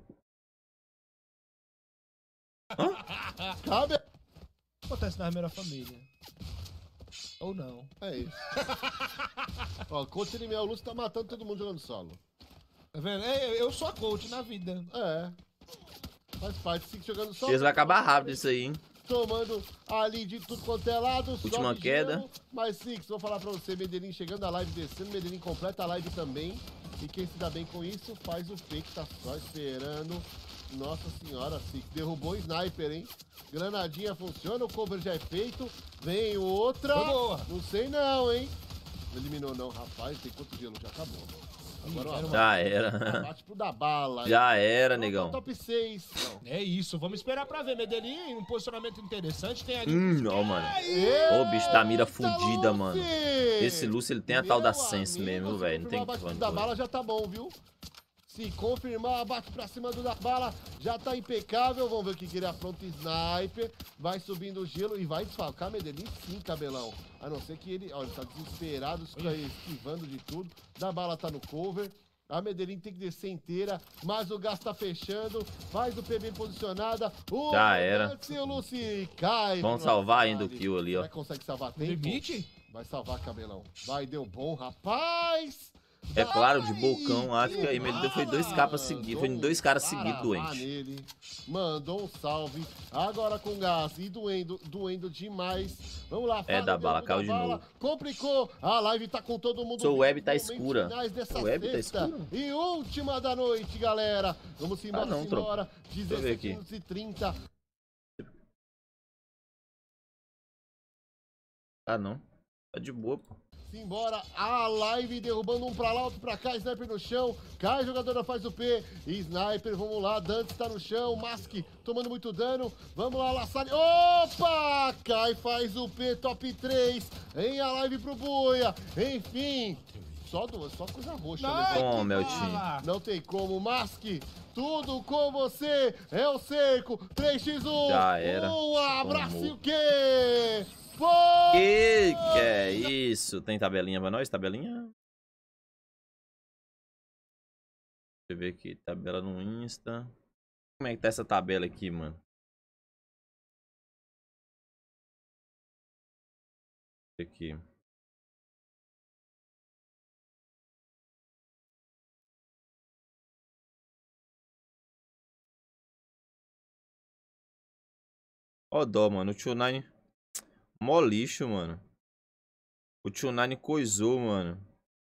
Cabe. Acontece na primeira família. Ou não. É isso. Ó, coach de Mel Lúcio tá matando todo mundo jogando solo. Tá vendo? É, eu sou a coach na vida. É. Faz parte, fica jogando solo. Eles vai acabar rápido isso aí, hein? Tomando ali de tudo quanto é lado. Última sobe queda. gelo. Mas Six, vou falar pra você, Medellín chegando, a live descendo, Medellín completa a live também. E quem se dá bem com isso faz o P que tá só esperando. Nossa senhora, Six derrubou o sniper, hein? Granadinha funciona, o cover já é feito. Vem outra. Boa. Não sei não, hein? Não eliminou não, rapaz. Tem quanto gelo? Já acabou. Agora ó, Já era. bate pro da bala. Já era, Pronto, negão. Top seis. É isso, vamos esperar pra ver. Medellín, um posicionamento interessante. Tem ali. Hum, ó, mano. Eita, Ô, bicho da mira fudida, Lucy! mano. Esse Lúcio, ele tem a tal da Meu sense amigo, mesmo, se velho. Não tem confirmar que o bate da bala já tá bom, viu? Se confirmar, bate pra cima do da bala, já tá impecável. Vamos ver o que, que ele afronta. Sniper, vai subindo o gelo e vai desfalcar Medellín sim, cabelão. A não ser que ele, olha, ele tá desesperado, esquivando de tudo. Da bala tá no cover. A Medellín tem que descer inteira, mas o gás tá fechando. Faz o P B posicionada. O Já era. Nancy, o Lucy cai. Vamos salvar ainda o kill ali, ó. Será que consegue salvar tempo? Limite? Vai salvar, cabelão. Vai, deu bom, rapaz. É claro, de bocão, acho que aí ele foi dois capas seguidos. Foi em dois caras seguidos, Saravá doente. nele. Mandou um salve. Agora com gás e doendo, doendo demais. Vamos lá, É, da bala, Deus, caiu da de bala. novo. Complicou. A live tá com todo mundo. Sua web tá Momentos escura. finais dessa Sua web tá sexta escura? E última da noite, galera. Vamos embora, Ah, não, embora. tropa. Deixa eu ver dezessete aqui. minutos e trinta. Ah, não. Tá de boa, pô. Simbora, a live derrubando um pra lá, outro pra cá, Sniper no chão, cai, jogadora faz o P, Sniper, vamos lá, Dantes tá no chão, Mask tomando muito dano, vamos lá, Lassari, opa, cai, faz o P, top três, em a live pro Buia, enfim, só duas, só coisa roxa, né? Bom, meu time. Não tem como, Mask, tudo com você, é o cerco, três por um, Já era. um abraço Tomou. e o quê? Foi! Que que é isso? Tem tabelinha pra nós? Tabelinha? Deixa eu ver aqui. Tabela no Insta. Como é que tá essa tabela aqui, mano? Aqui. Ó dó, mano. O Tio Nine... Mó lixo, mano. O Tio Nine coisou, mano.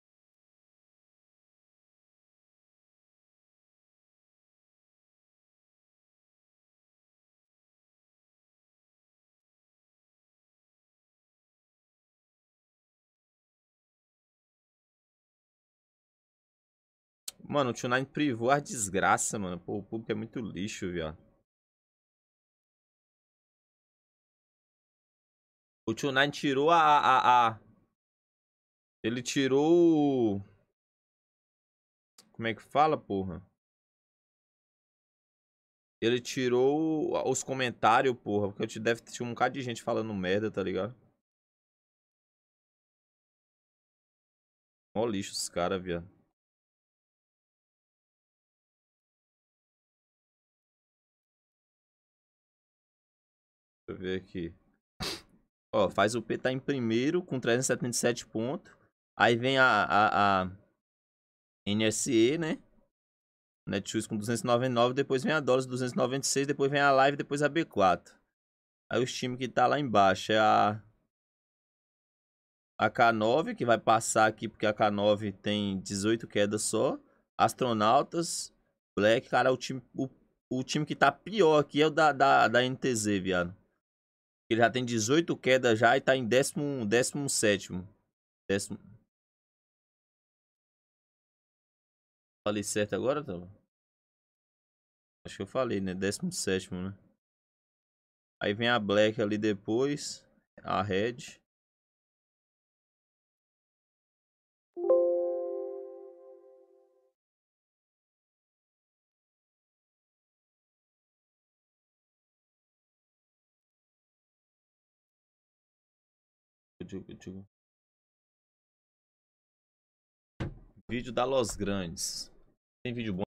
Mano, o Tio Nine privou a desgraça, mano. Pô, o público é muito lixo, viado. O Tio Nine tirou a, a, a... Ele tirou o... Como é que fala, porra? Ele tirou os comentários, porra. Porque eu te deve ter um bocado de gente falando merda, tá ligado? Mó lixo os caras, viado. Deixa eu ver aqui. Ó, faz o P tá em primeiro com trezentos e setenta e sete pontos. Aí vem a, a, a N S E, né? Netshoes com duzentos e noventa e nove. Depois vem a Dólares duzentos e noventa e seis. Depois vem a Live. Depois a B quatro. Aí os times que tá lá embaixo é a... A K nove, que vai passar aqui porque a K nove tem dezoito quedas só. Astronautas. Black, cara, o time, o, o time que tá pior aqui é o da, da, da N T Z, viado. Ele já tem dezoito quedas já e tá em décimo, décimo sétimo. Décimo... Falei certo agora, tá? Acho que eu falei, né? décimo sétimo, né? Aí vem a Black ali depois. A Red. Vídeo da Los Grandes. Tem vídeo bom.